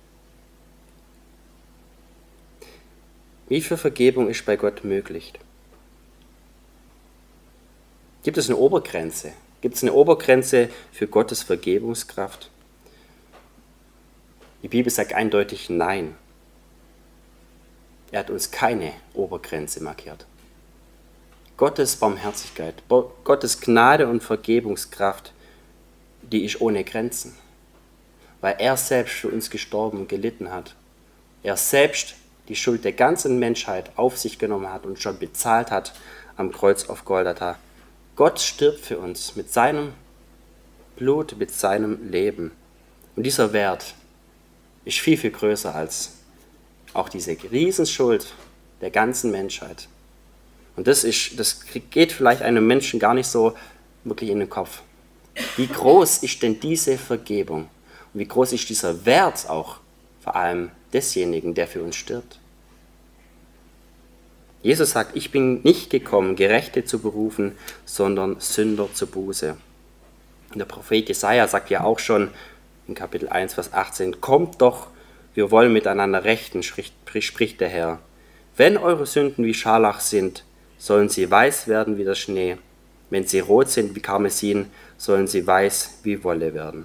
Wie viel Vergebung ist bei Gott möglich? Gibt es eine Obergrenze? Gibt es eine Obergrenze für Gottes Vergebungskraft? Die Bibel sagt eindeutig nein. Er hat uns keine Obergrenze markiert. Gottes Barmherzigkeit, Gottes Gnade und Vergebungskraft, die ist ohne Grenzen, weil er selbst für uns gestorben und gelitten hat. Er selbst die Schuld der ganzen Menschheit auf sich genommen hat und schon bezahlt hat am Kreuz auf Golgatha. Gott stirbt für uns mit seinem Blut, mit seinem Leben. Und dieser Wert ist viel, viel größer als auch diese Riesenschuld der ganzen Menschheit. Und das, ist, das geht vielleicht einem Menschen gar nicht so wirklich in den Kopf. Wie groß ist denn diese Vergebung? Und wie groß ist dieser Wert auch vor allem desjenigen, der für uns stirbt? Jesus sagt, ich bin nicht gekommen, Gerechte zu berufen, sondern Sünder zur Buße. Und der Prophet Jesaja sagt ja auch schon in Kapitel eins, Vers achtzehn, kommt doch, wir wollen miteinander rechten, spricht der Herr. Wenn eure Sünden wie Scharlach sind, sollen sie weiß werden wie der Schnee. Wenn sie rot sind wie Karmesin, sollen sie weiß wie Wolle werden.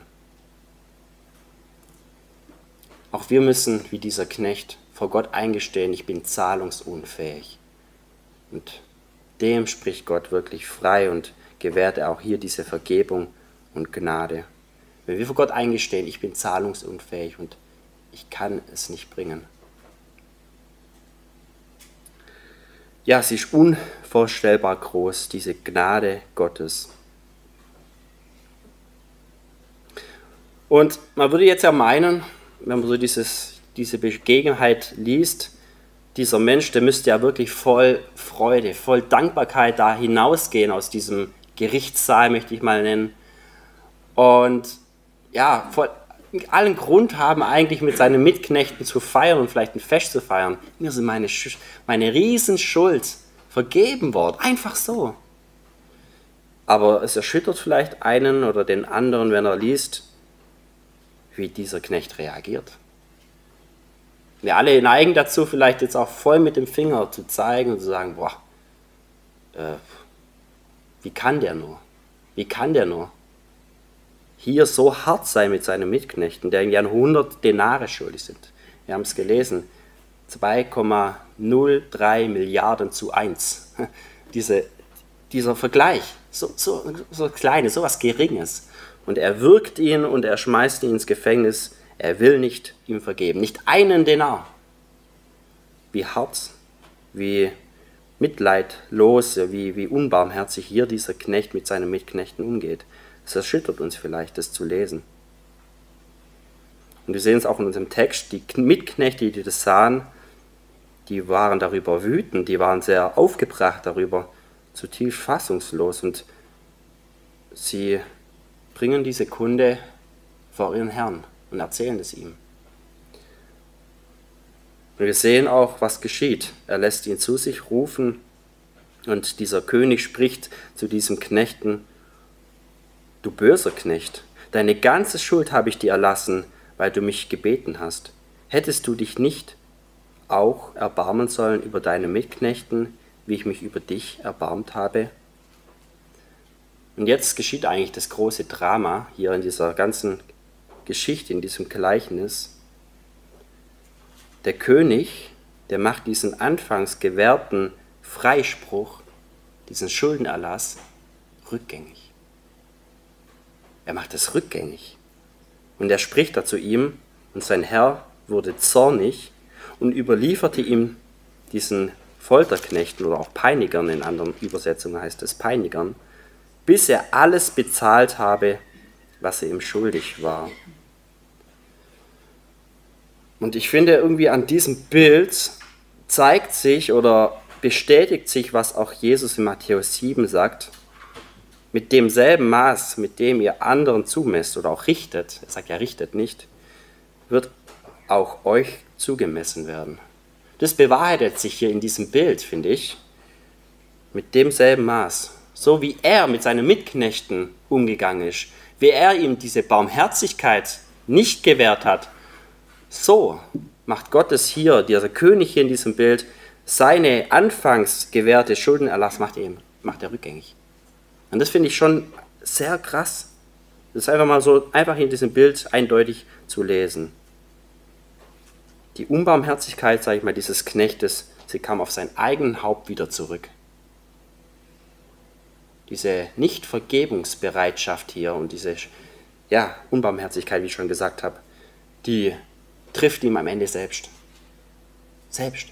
Auch wir müssen, wie dieser Knecht, vor Gott eingestehen, ich bin zahlungsunfähig. Und dem spricht Gott wirklich frei und gewährt er auch hier diese Vergebung und Gnade. Wenn wir vor Gott eingestehen, ich bin zahlungsunfähig und ich kann es nicht bringen. ja, sie ist unvorstellbar groß, diese Gnade Gottes. Und man würde jetzt ja meinen, wenn man so dieses, diese Begebenheit liest, dieser Mensch, der müsste ja wirklich voll Freude, voll Dankbarkeit da hinausgehen aus diesem Gerichtssaal, möchte ich mal nennen. Und ja, voll allen Grund haben, eigentlich mit seinen Mitknechten zu feiern und vielleicht ein Fest zu feiern. Mir sind meine, meine Riesenschuld vergeben worden, einfach so. Aber es erschüttert vielleicht einen oder den anderen, wenn er liest, wie dieser Knecht reagiert. Wir alle neigen dazu, vielleicht jetzt auch voll mit dem Finger zu zeigen und zu sagen, boah, äh, wie kann der nur? Wie kann der nur hier so hart sein mit seinen Mitknechten, der ihm ja hundert Denare schuldig sind? Wir haben es gelesen, zwei Komma null drei Milliarden zu eins. Diese, dieser Vergleich, so, so, so kleines, so was Geringes. Und er würgt ihn und er schmeißt ihn ins Gefängnis. Er will nicht ihm vergeben, nicht einen Denar. Wie hart, wie mitleidlos, wie, wie unbarmherzig hier dieser Knecht mit seinen Mitknechten umgeht. Es erschüttert uns vielleicht, das zu lesen. Und wir sehen es auch in unserem Text, die Mitknechte, die das sahen, die waren darüber wütend, die waren sehr aufgebracht darüber, zutiefst fassungslos. Und sie bringen diese Kunde vor ihren Herrn und erzählen es ihm. Und wir sehen auch, was geschieht. Er lässt ihn zu sich rufen und dieser König spricht zu diesem Knechten: Du böser Knecht, deine ganze Schuld habe ich dir erlassen, weil du mich gebeten hast. Hättest du dich nicht auch erbarmen sollen über deine Mitknechten, wie ich mich über dich erbarmt habe? Und jetzt geschieht eigentlich das große Drama hier in dieser ganzen Geschichte, in diesem Gleichnis. Der König, der macht diesen anfangs gewährten Freispruch, diesen Schuldenerlass, rückgängig. Er macht es rückgängig. Und er spricht da zu ihm, und sein Herr wurde zornig und überlieferte ihm diesen Folterknechten oder auch Peinigern, in anderen Übersetzungen heißt es Peinigern, bis er alles bezahlt habe, was er ihm schuldig war. Und ich finde, irgendwie an diesem Bild zeigt sich oder bestätigt sich, was auch Jesus in Matthäus sieben sagt: Mit demselben Maß, mit dem ihr anderen zumesst oder auch richtet, er sagt ja richtet nicht, wird auch euch zugemessen werden. Das bewahrheitet sich hier in diesem Bild, finde ich, mit demselben Maß. So wie er mit seinen Mitknechten umgegangen ist, wie er ihm diese Barmherzigkeit nicht gewährt hat, so macht Gott es hier, dieser König hier in diesem Bild, seine anfangs gewährte Schuldenerlass macht er, macht er rückgängig. Und das finde ich schon sehr krass. Das ist einfach mal so, einfach in diesem Bild eindeutig zu lesen. Die Unbarmherzigkeit, sage ich mal, dieses Knechtes, sie kam auf sein eigenes Haupt wieder zurück. Diese Nichtvergebungsbereitschaft hier und diese ja, Unbarmherzigkeit, wie ich schon gesagt habe, die trifft ihm am Ende selbst. Selbst.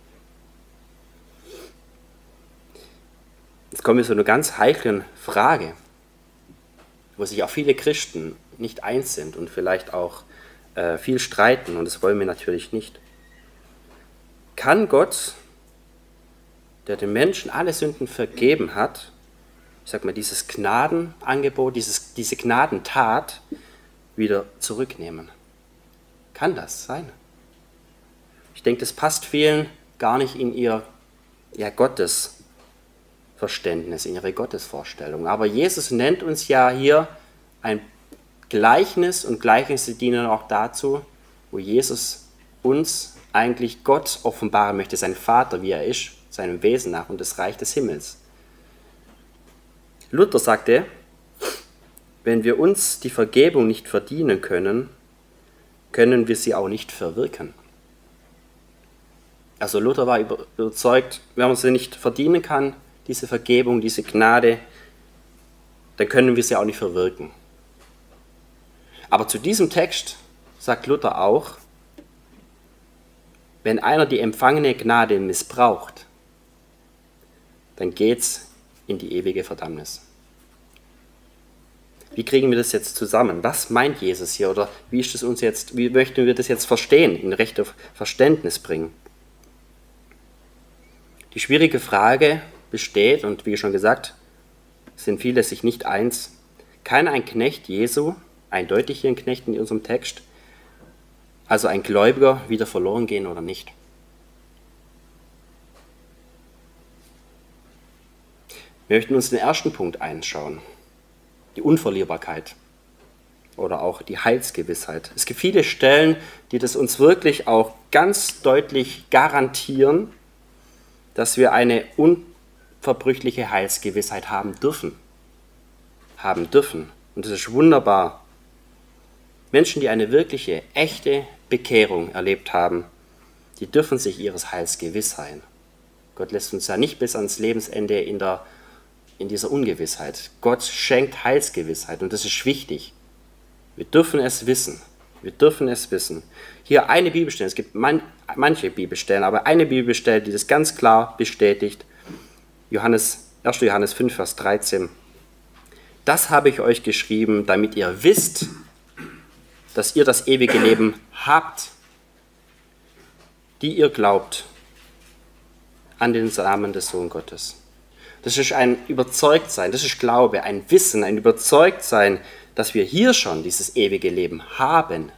Jetzt kommen wir zu einer ganz heiklen Frage, wo sich auch viele Christen nicht eins sind und vielleicht auch äh, viel streiten, und das wollen wir natürlich nicht. Kann Gott, der den Menschen alle Sünden vergeben hat, ich sag mal, dieses Gnadenangebot, dieses, diese Gnadentat wieder zurücknehmen? Kann das sein? Ich denke, das passt vielen gar nicht in ihr ja, Gottesverständnis, in ihre Gottesvorstellung. Aber Jesus nennt uns ja hier ein Gleichnis, und Gleichnisse dienen auch dazu, wo Jesus uns eigentlich Gott offenbaren möchte, seinen Vater, wie er ist, seinem Wesen nach und das Reich des Himmels. Luther sagte, wenn wir uns die Vergebung nicht verdienen können, können wir sie auch nicht verwirken. Also Luther war überzeugt, wenn man sie nicht verdienen kann, diese Vergebung, diese Gnade, dann können wir sie auch nicht verwirken. Aber zu diesem Text sagt Luther auch, wenn einer die empfangene Gnade missbraucht, dann geht's in die ewige Verdammnis. Wie kriegen wir das jetzt zusammen? Was meint Jesus hier? Oder wie ist es uns jetzt, wie möchten wir das jetzt verstehen, in rechte Verständnis bringen? Die schwierige Frage besteht, und wie schon gesagt, sind viele sich nicht eins, kann ein Knecht Jesu, eindeutig hier ein Knecht in unserem Text, also ein Gläubiger, wieder verloren gehen oder nicht? Wir möchten uns den ersten Punkt anschauen, die Unverlierbarkeit oder auch die Heilsgewissheit. Es gibt viele Stellen, die das uns wirklich auch ganz deutlich garantieren, dass wir eine unverbrüchliche Heilsgewissheit haben dürfen. Haben dürfen. Und das ist wunderbar. Menschen, die eine wirkliche, echte Bekehrung erlebt haben, die dürfen sich ihres Heils gewiss sein. Gott lässt uns ja nicht bis ans Lebensende in, der, in dieser Ungewissheit. Gott schenkt Heilsgewissheit und das ist wichtig. Wir dürfen es wissen. Wir dürfen es wissen. Hier eine Bibelstelle, es gibt man, manche Bibelstellen, aber eine Bibelstelle, die das ganz klar bestätigt. Johannes, erster Johannes fünf, Vers dreizehn. Das habe ich euch geschrieben, damit ihr wisst, dass ihr das ewige Leben habt, die ihr glaubt an den Namen des Sohnes Gottes. Das ist ein Überzeugtsein, das ist Glaube, ein Wissen, ein Überzeugtsein, dass wir hier schon dieses ewige Leben haben,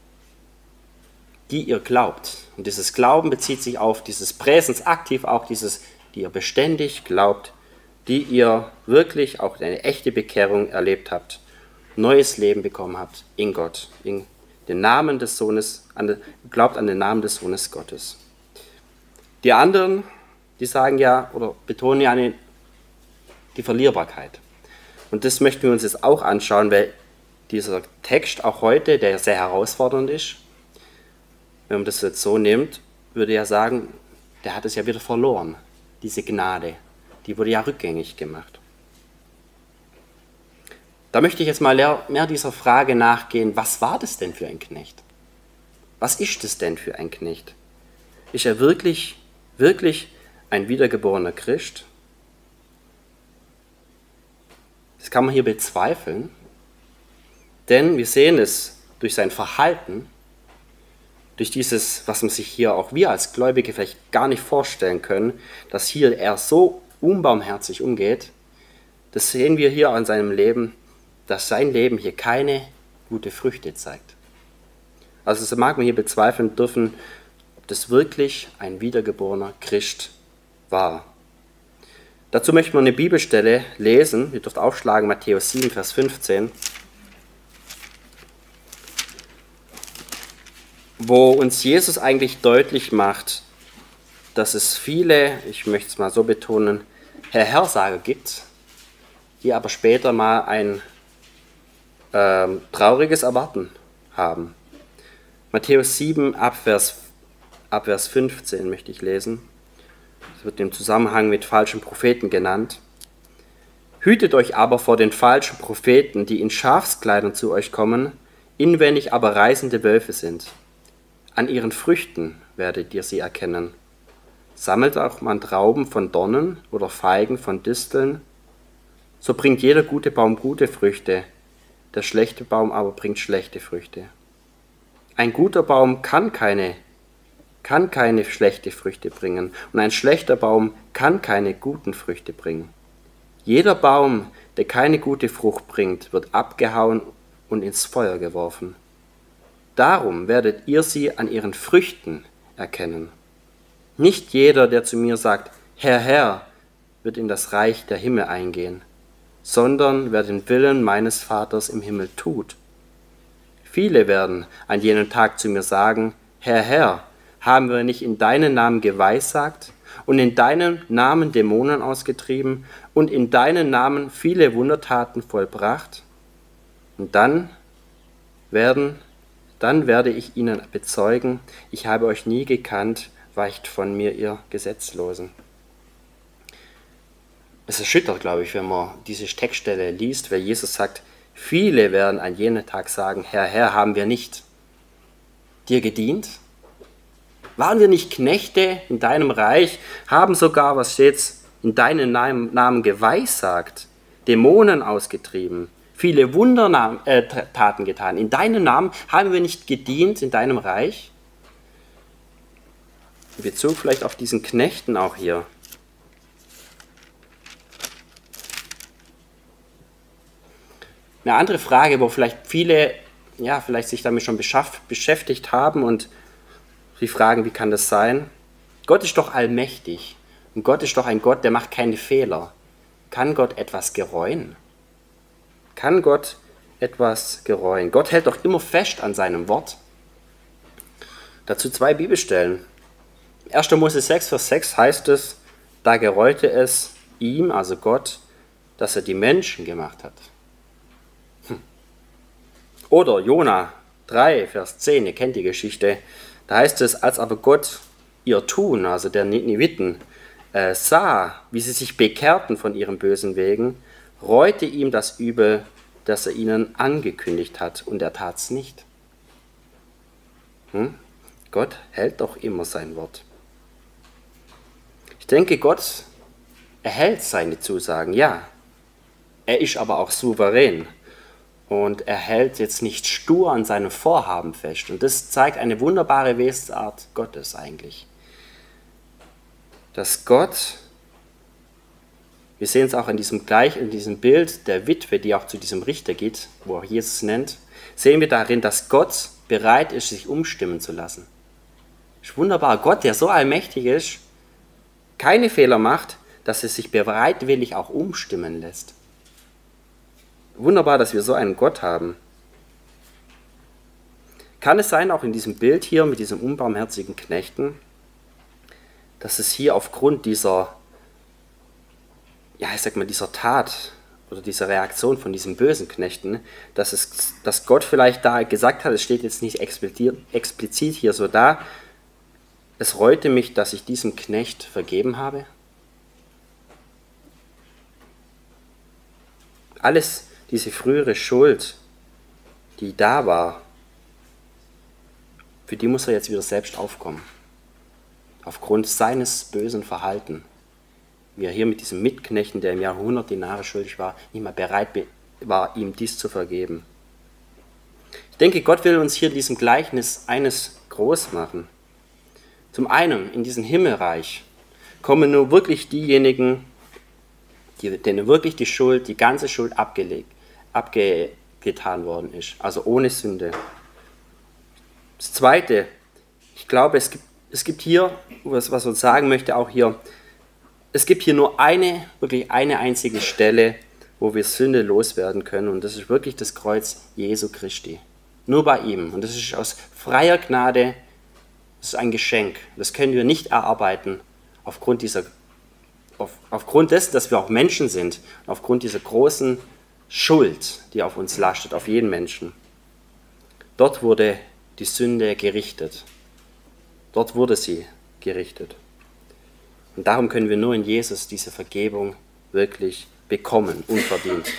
die ihr glaubt. Und dieses Glauben bezieht sich auf dieses Präsensaktiv, auch dieses, die ihr beständig glaubt, die ihr wirklich auch eine echte Bekehrung erlebt habt, neues Leben bekommen habt in Gott, in den Namen des Sohnes, an, glaubt an den Namen des Sohnes Gottes. Die anderen, die sagen ja oder betonen ja eine, die Verlierbarkeit. Und das möchten wir uns jetzt auch anschauen, weil dieser Text auch heute, der sehr herausfordernd ist, wenn man das jetzt so nimmt, würde ja sagen, der hat es ja wieder verloren, diese Gnade. Die wurde ja rückgängig gemacht. Da möchte ich jetzt mal mehr dieser Frage nachgehen, was war das denn für ein Knecht? Was ist es denn für ein Knecht? Ist er wirklich, wirklich ein wiedergeborener Christ? Das kann man hier bezweifeln, denn wir sehen es durch sein Verhalten, durch dieses, was man sich hier auch wir als Gläubige vielleicht gar nicht vorstellen können, dass hier er so unbarmherzig umgeht, das sehen wir hier an seinem Leben, dass sein Leben hier keine gute Früchte zeigt. Also das mag man hier bezweifeln dürfen, ob das wirklich ein wiedergeborener Christ war. Dazu möchten wir eine Bibelstelle lesen, ihr dürft aufschlagen, Matthäus sieben, Vers fünfzehn, wo uns Jesus eigentlich deutlich macht, dass es viele, ich möchte es mal so betonen, Herrsager gibt, die aber später mal ein ähm, trauriges Erwarten haben. Matthäus sieben, Abvers, Abvers fünfzehn möchte ich lesen. Das wird im Zusammenhang mit falschen Propheten genannt. Hütet euch aber vor den falschen Propheten, die in Schafskleidern zu euch kommen, inwendig aber reißende Wölfe sind. An ihren Früchten werdet ihr sie erkennen. Sammelt auch man Trauben von Dornen oder Feigen von Disteln, so bringt jeder gute Baum gute Früchte, der schlechte Baum aber bringt schlechte Früchte. Ein guter Baum kann keine, kann keine schlechte Früchte bringen und ein schlechter Baum kann keine guten Früchte bringen. Jeder Baum, der keine gute Frucht bringt, wird abgehauen und ins Feuer geworfen. Darum werdet ihr sie an ihren Früchten erkennen. Nicht jeder, der zu mir sagt, Herr, Herr, wird in das Reich der Himmel eingehen, sondern wer den Willen meines Vaters im Himmel tut. Viele werden an jenem Tag zu mir sagen, Herr, Herr, haben wir nicht in deinen Namen geweissagt und in deinem Namen Dämonen ausgetrieben und in deinen Namen viele Wundertaten vollbracht? Und dann werden, dann werde ich ihnen bezeugen, ich habe euch nie gekannt, weicht von mir, ihr Gesetzlosen. Es erschüttert, glaube ich, wenn man diese Textstelle liest, weil Jesus sagt, viele werden an jenem Tag sagen, Herr, Herr, haben wir nicht dir gedient? Waren wir nicht Knechte in deinem Reich? Haben sogar, was steht's, in deinem Namen geweissagt, Dämonen ausgetrieben, viele Wundertaten getan. In deinem Namen haben wir nicht gedient, in deinem Reich. In Bezug vielleicht auf diesen Knechten auch hier. Eine andere Frage, wo vielleicht viele ja, vielleicht sich damit schon beschäftigt haben und sie fragen, wie kann das sein? Gott ist doch allmächtig und Gott ist doch ein Gott, der macht keine Fehler. Kann Gott etwas gereuen? Kann Gott etwas gereuen? Gott hält doch immer fest an seinem Wort. Dazu zwei Bibelstellen. erster Mose sechs, Vers sechs heißt es, da gereute es ihm, also Gott, dass er die Menschen gemacht hat. Hm. Oder Jona drei, Vers zehn, ihr kennt die Geschichte, da heißt es, als aber Gott ihr Tun, also der Nineviten, äh, sah, wie sie sich bekehrten von ihren bösen Wegen, reute ihm das Übel, das er ihnen angekündigt hat, und er tat es nicht. Hm? Gott hält doch immer sein Wort. Ich denke, Gott erhält seine Zusagen, ja. Er ist aber auch souverän und er hält jetzt nicht stur an seinem Vorhaben fest. Und das zeigt eine wunderbare Wesensart Gottes eigentlich. Dass Gott, wir sehen es auch in diesem, gleich, in diesem Bild der Witwe, die auch zu diesem Richter geht, wo auch Jesus nennt, sehen wir darin, dass Gott bereit ist, sich umstimmen zu lassen. Das ist wunderbar. Gott, der so allmächtig ist, keine Fehler macht, dass er sich bereitwillig auch umstimmen lässt. Wunderbar, dass wir so einen Gott haben. Kann es sein, auch in diesem Bild hier mit diesem unbarmherzigen Knechten, dass es hier aufgrund dieser, ja, ich sag mal, dieser Tat oder dieser Reaktion von diesen bösen Knechten, dass, es, dass Gott vielleicht da gesagt hat, es steht jetzt nicht explizit hier so da, es reute mich, dass ich diesem Knecht vergeben habe? Alles, diese frühere Schuld, die da war, für die muss er jetzt wieder selbst aufkommen. Aufgrund seines bösen Verhaltens. Wie er hier mit diesem Mitknechten, der im Jahr hundert Dinare schuldig war, nicht mal bereit war, ihm dies zu vergeben. Ich denke, Gott will uns hier in diesem Gleichnis eines groß machen. Zum einen, in diesem Himmelreich kommen nur wirklich diejenigen, die, denen wirklich die Schuld, die ganze Schuld abgelegt, abgetan worden ist, also ohne Sünde. Das Zweite, ich glaube, es gibt, es gibt hier, was, was uns sagen möchte, auch hier, es gibt hier nur eine, wirklich eine einzige Stelle, wo wir Sünde loswerden können, und das ist wirklich das Kreuz Jesu Christi. Nur bei ihm. Und das ist aus freier Gnade. Das ist ein Geschenk. Das können wir nicht erarbeiten aufgrund, dieser, auf, aufgrund dessen, dass wir auch Menschen sind, aufgrund dieser großen Schuld, die auf uns lastet, auf jeden Menschen. Dort wurde die Sünde gerichtet. Dort wurde sie gerichtet. Und darum können wir nur in Jesus diese Vergebung wirklich bekommen, unverdient.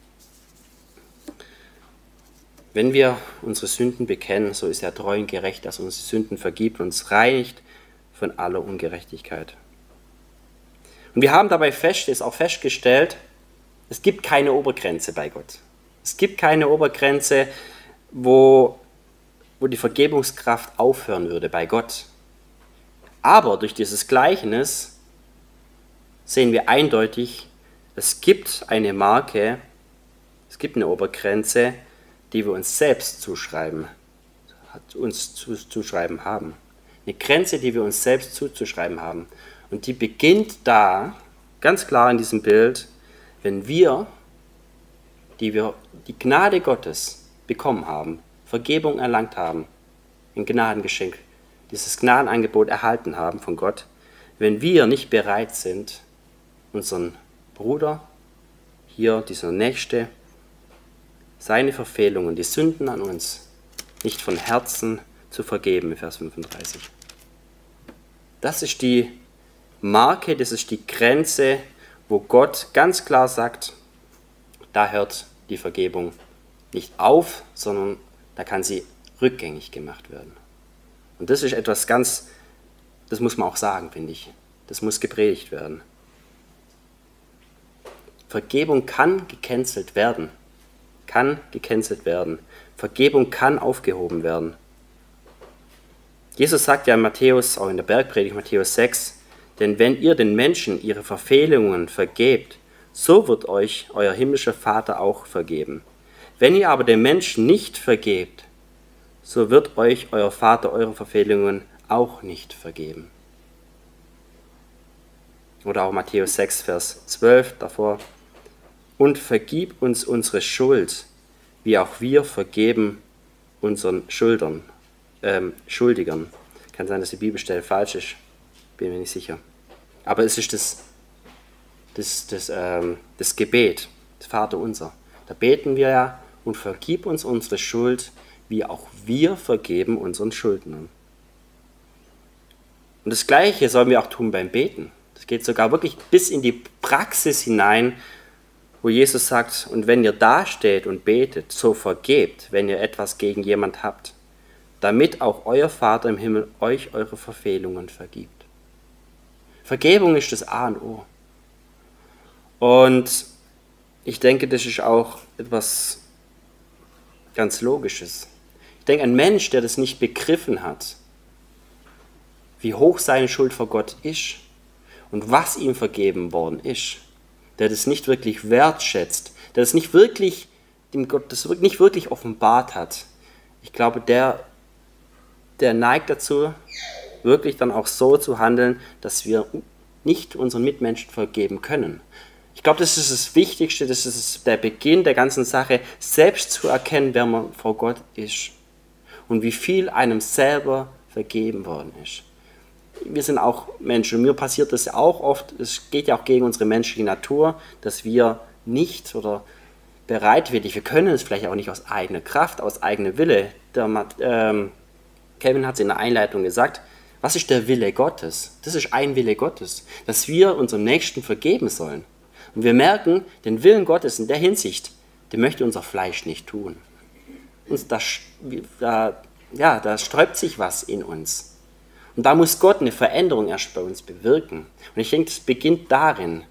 Wenn wir unsere Sünden bekennen, so ist er treu und gerecht, dass er uns die Sünden vergibt und uns reinigt von aller Ungerechtigkeit. Und wir haben dabei fest, ist auch festgestellt, es gibt keine Obergrenze bei Gott. Es gibt keine Obergrenze, wo, wo die Vergebungskraft aufhören würde bei Gott. Aber durch dieses Gleichnis sehen wir eindeutig, es gibt eine Marke, es gibt eine Obergrenze, die wir uns selbst zuschreiben, uns zuzuschreiben haben. Eine Grenze, die wir uns selbst zuzuschreiben haben. Und die beginnt da, ganz klar in diesem Bild, wenn wir, die wir die Gnade Gottes bekommen haben, Vergebung erlangt haben, ein Gnadengeschenk, dieses Gnadenangebot erhalten haben von Gott, wenn wir nicht bereit sind, unseren Bruder, hier dieser Nächste, seine Verfehlungen, die Sünden an uns, nicht von Herzen zu vergeben, Vers fünfunddreißig. Das ist die Marke, das ist die Grenze, wo Gott ganz klar sagt, da hört die Vergebung nicht auf, sondern da kann sie rückgängig gemacht werden. Und das ist etwas ganz, das muss man auch sagen, finde ich. Das muss gepredigt werden. Vergebung kann gecancelt werden. Kann gecancelt werden. Vergebung kann aufgehoben werden. Jesus sagt ja in Matthäus, auch in der Bergpredigt, Matthäus sechs, denn wenn ihr den Menschen ihre Verfehlungen vergebt, so wird euch euer himmlischer Vater auch vergeben. Wenn ihr aber den Menschen nicht vergebt, so wird euch euer Vater eure Verfehlungen auch nicht vergeben. Oder auch Matthäus sechs, Vers zwölf davor. Und vergib uns unsere Schuld, wie auch wir vergeben unseren Schuldern, ähm, Schuldigern. Kann sein, dass die Bibelstelle falsch ist, bin mir nicht sicher. Aber es ist das, das, das, ähm, das Gebet, das Vaterunser. Da beten wir ja, und vergib uns unsere Schuld, wie auch wir vergeben unseren Schuldnern. Und das Gleiche sollen wir auch tun beim Beten. Das geht sogar wirklich bis in die Praxis hinein, wo Jesus sagt, und wenn ihr dasteht und betet, so vergebt, wenn ihr etwas gegen jemand habt, damit auch euer Vater im Himmel euch eure Verfehlungen vergibt. Vergebung ist das A und O. Und ich denke, das ist auch etwas ganz Logisches. Ich denke, ein Mensch, der das nicht begriffen hat, wie hoch seine Schuld vor Gott ist und was ihm vergeben worden ist, der das nicht wirklich wertschätzt, der das nicht wirklich, dem Gott das nicht wirklich offenbart hat, ich glaube, der, der neigt dazu, wirklich dann auch so zu handeln, dass wir nicht unseren Mitmenschen vergeben können. Ich glaube, das ist das Wichtigste, das ist der Beginn der ganzen Sache, selbst zu erkennen, wer man vor Gott ist und wie viel einem selber vergeben worden ist. Wir sind auch Menschen und mir passiert das auch oft, es geht ja auch gegen unsere menschliche Natur, dass wir nicht oder bereitwillig, wir können es vielleicht auch nicht aus eigener Kraft, aus eigenem Wille. Der, ähm, Kevin hat es in der Einleitung gesagt, was ist der Wille Gottes? Das ist ein Wille Gottes, dass wir unserem Nächsten vergeben sollen. Und wir merken, den Willen Gottes in der Hinsicht, den möchte unser Fleisch nicht tun. Uns da, da, ja, da sträubt sich was in uns. Und da muss Gott eine Veränderung erst bei uns bewirken. Und ich denke, das beginnt darin,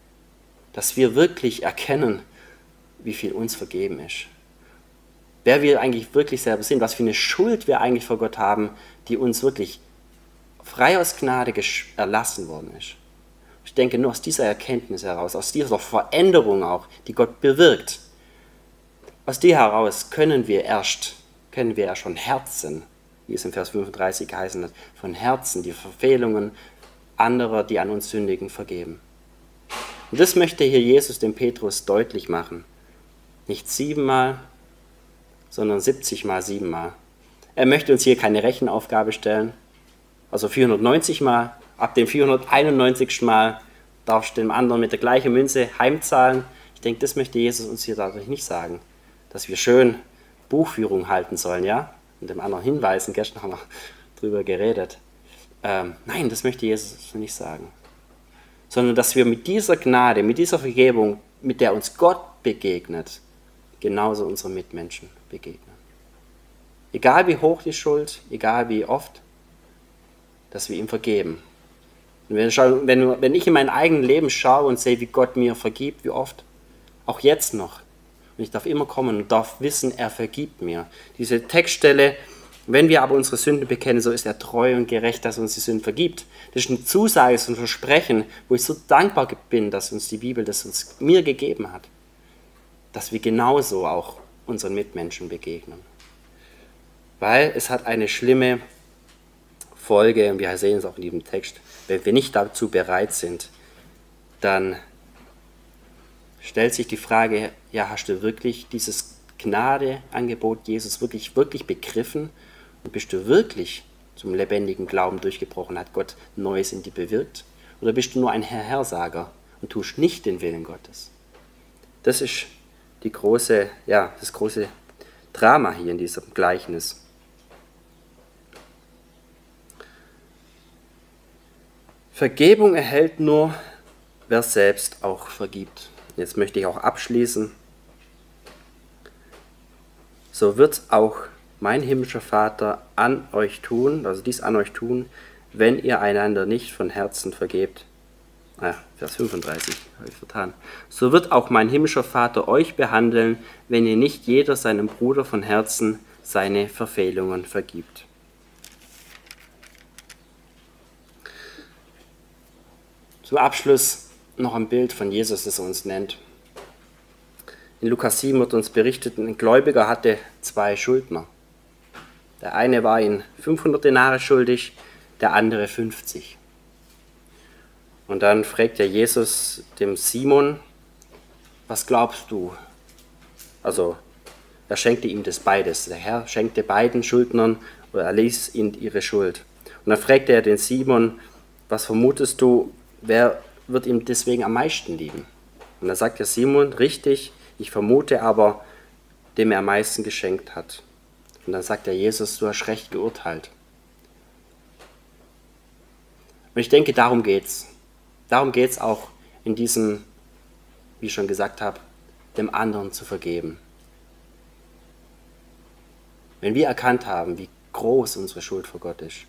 dass wir wirklich erkennen, wie viel uns vergeben ist. Wer wir eigentlich wirklich selber sind, was für eine Schuld wir eigentlich vor Gott haben, die uns wirklich frei aus Gnade erlassen worden ist. Ich denke, nur aus dieser Erkenntnis heraus, aus dieser Veränderung auch, die Gott bewirkt, aus der heraus können wir erst, können wir erst von Herzen, wie es in Vers fünfunddreißig geheißen hat, von Herzen die Verfehlungen anderer, die an uns sündigen, vergeben. Und das möchte hier Jesus dem Petrus deutlich machen. Nicht siebenmal, sondern siebzig mal siebenmal. Er möchte uns hier keine Rechenaufgabe stellen, also vierhundertneunzig Mal. Ab dem vierhunderteinundneunzigsten Mal darfst du dem anderen mit der gleichen Münze heimzahlen. Ich denke, das möchte Jesus uns hier dadurch nicht sagen, dass wir schön Buchführung halten sollen, ja, und dem anderen hinweisen. Gestern haben wir drüber geredet. Ähm, nein, das möchte Jesus nicht sagen. Sondern, dass wir mit dieser Gnade, mit dieser Vergebung, mit der uns Gott begegnet, genauso unseren Mitmenschen begegnen. Egal wie hoch die Schuld, egal wie oft, dass wir ihm vergeben. Und wenn, wenn, wenn ich in mein eigenes Leben schaue und sehe, wie Gott mir vergibt, wie oft, auch jetzt noch, und ich darf immer kommen und darf wissen, er vergibt mir. Diese Textstelle, wenn wir aber unsere Sünden bekennen, so ist er treu und gerecht, dass er uns die Sünden vergibt. Das ist eine Zusage, so ein Versprechen, wo ich so dankbar bin, dass uns die Bibel das uns mir gegeben hat, dass wir genauso auch unseren Mitmenschen begegnen. Weil es hat eine schlimme Folge, und wir sehen es auch in diesem Text, wenn wir nicht dazu bereit sind, dann stellt sich die Frage, ja, hast du wirklich dieses Gnadeangebot Jesus wirklich, wirklich begriffen und bist du wirklich zum lebendigen Glauben durchgebrochen, hat Gott Neues in dir bewirkt? Oder bist du nur ein Herrsager und tust nicht den Willen Gottes? Das ist die große, ja, das große Drama hier in diesem Gleichnis. Vergebung erhält nur, wer selbst auch vergibt. Jetzt möchte ich auch abschließen. So wird auch mein himmlischer Vater an euch tun, also dies an euch tun, wenn ihr einander nicht von Herzen vergebt. Ja, Vers fünfunddreißig, habe ich vertan. So wird auch mein himmlischer Vater euch behandeln, wenn ihr nicht jeder seinem Bruder von Herzen seine Verfehlungen vergibt. Zum Abschluss noch ein Bild von Jesus, das er uns nennt. In Lukas sieben wird uns berichtet, ein Gläubiger hatte zwei Schuldner. Der eine war ihm fünfhundert Denare schuldig, der andere fünfzig. Und dann fragt ja Jesus dem Simon, was glaubst du? Also er schenkte ihm das beides. Der Herr schenkte beiden Schuldnern oder erließ ihnen ihre Schuld. Und dann fragte er den Simon, was vermutest du, wer wird ihm deswegen am meisten lieben? Und dann sagt der Simon, richtig, ich vermute aber, dem er am meisten geschenkt hat. Und dann sagt der Jesus, du hast recht geurteilt. Und ich denke, darum geht's. Darum geht es auch in diesem, wie ich schon gesagt habe, dem anderen zu vergeben. Wenn wir erkannt haben, wie groß unsere Schuld vor Gott ist,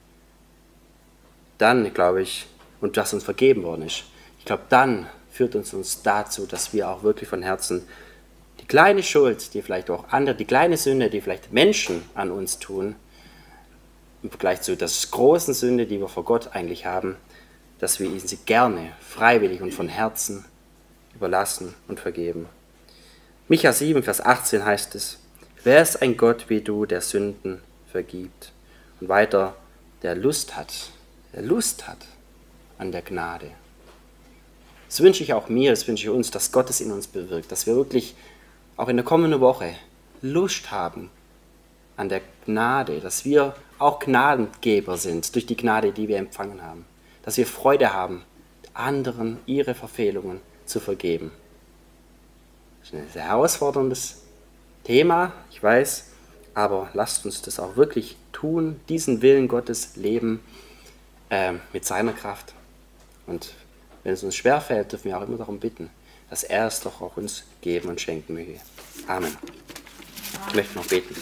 dann glaube ich, und was uns vergeben worden ist, ich glaube, dann führt uns uns dazu, dass wir auch wirklich von Herzen die kleine Schuld, die vielleicht auch andere, die kleine Sünde, die vielleicht Menschen an uns tun, im Vergleich zu der großen Sünde, die wir vor Gott eigentlich haben, dass wir ihnen sie gerne, freiwillig und von Herzen überlassen und vergeben. Micha sieben, Vers achtzehn heißt es, wer ist ein Gott wie du, der Sünden vergibt? Und weiter, der Lust hat, der Lust hat an der Gnade. Das wünsche ich auch mir, das wünsche ich uns, dass Gott es in uns bewirkt, dass wir wirklich auch in der kommenden Woche Lust haben an der Gnade, dass wir auch Gnadengeber sind durch die Gnade, die wir empfangen haben. Dass wir Freude haben, anderen ihre Verfehlungen zu vergeben. Das ist ein sehr herausforderndes Thema, ich weiß, aber lasst uns das auch wirklich tun, diesen Willen Gottes leben äh, mit seiner Kraft. Und wenn es uns schwerfällt, dürfen wir auch immer darum bitten, dass er es doch auch uns geben und schenken möge. Amen. Ich möchte noch beten.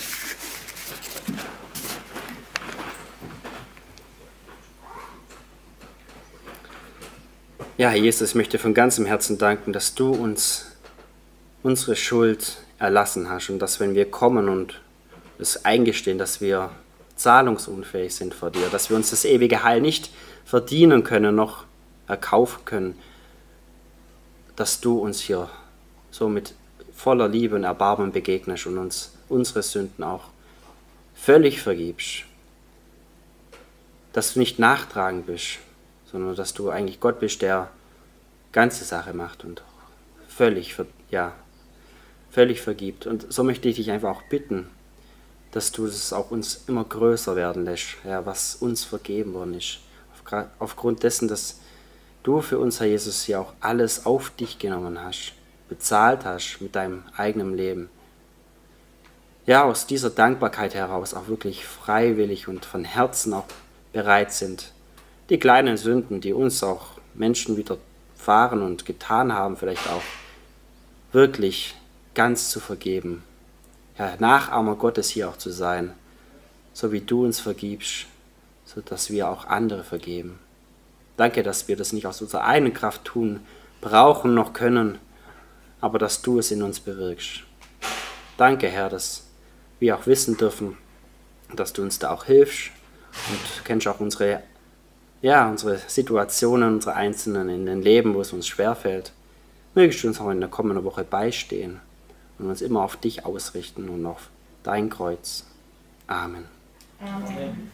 Ja, Herr Jesus, ich möchte von ganzem Herzen danken, dass du uns unsere Schuld erlassen hast und dass, wenn wir kommen und es eingestehen, dass wir zahlungsunfähig sind vor dir, dass wir uns das ewige Heil nicht verdienen können, noch erkaufen können, dass du uns hier so mit voller Liebe und Erbarmen begegnest und uns unsere Sünden auch völlig vergibst. Dass du nicht nachtragend bist, sondern dass du eigentlich Gott bist, der ganze Sache macht und völlig, ja, völlig vergibt. Und so möchte ich dich einfach auch bitten, dass du es auch uns immer größer werden lässt, ja, was uns vergeben worden ist. Auf, aufgrund dessen, dass du für uns, Herr Jesus, ja auch alles auf dich genommen hast, bezahlt hast mit deinem eigenen Leben. Ja, aus dieser Dankbarkeit heraus auch wirklich freiwillig und von Herzen auch bereit sind, die kleinen Sünden, die uns auch Menschen widerfahren und getan haben, vielleicht auch wirklich ganz zu vergeben. Ja, Nachahmer Gottes hier auch zu sein, so wie du uns vergibst, so dass wir auch andere vergeben. Danke, dass wir das nicht aus unserer eigenen Kraft tun, brauchen noch können, aber dass du es in uns bewirkst. Danke, Herr, dass wir auch wissen dürfen, dass du uns da auch hilfst und kennst auch unsere, ja, unsere Situationen, unsere Einzelnen in den Leben, wo es uns schwerfällt. Mögest du uns auch in der kommenden Woche beistehen und uns immer auf dich ausrichten und auf dein Kreuz. Amen. Amen.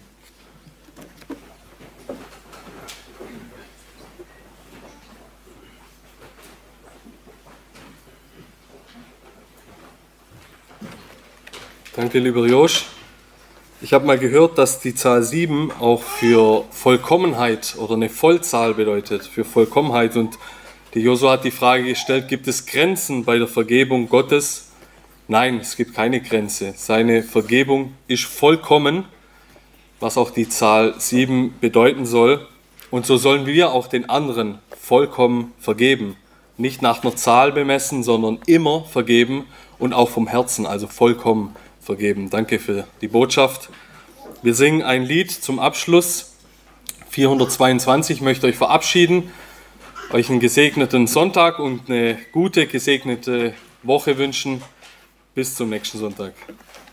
Danke, lieber Josch. Ich habe mal gehört, dass die Zahl sieben auch für Vollkommenheit oder eine Vollzahl bedeutet, für Vollkommenheit. Und der Josua hat die Frage gestellt, gibt es Grenzen bei der Vergebung Gottes? Nein, es gibt keine Grenze. Seine Vergebung ist vollkommen, was auch die Zahl sieben bedeuten soll. Und so sollen wir auch den anderen vollkommen vergeben. Nicht nach einer Zahl bemessen, sondern immer vergeben und auch vom Herzen, also vollkommen vergeben. Danke für die Botschaft. Wir singen ein Lied zum Abschluss. vierhundertzweiundzwanzig, ich möchte euch verabschieden euch einen gesegneten Sonntag und eine gute, gesegnete Woche wünschen. Bis zum nächsten Sonntag.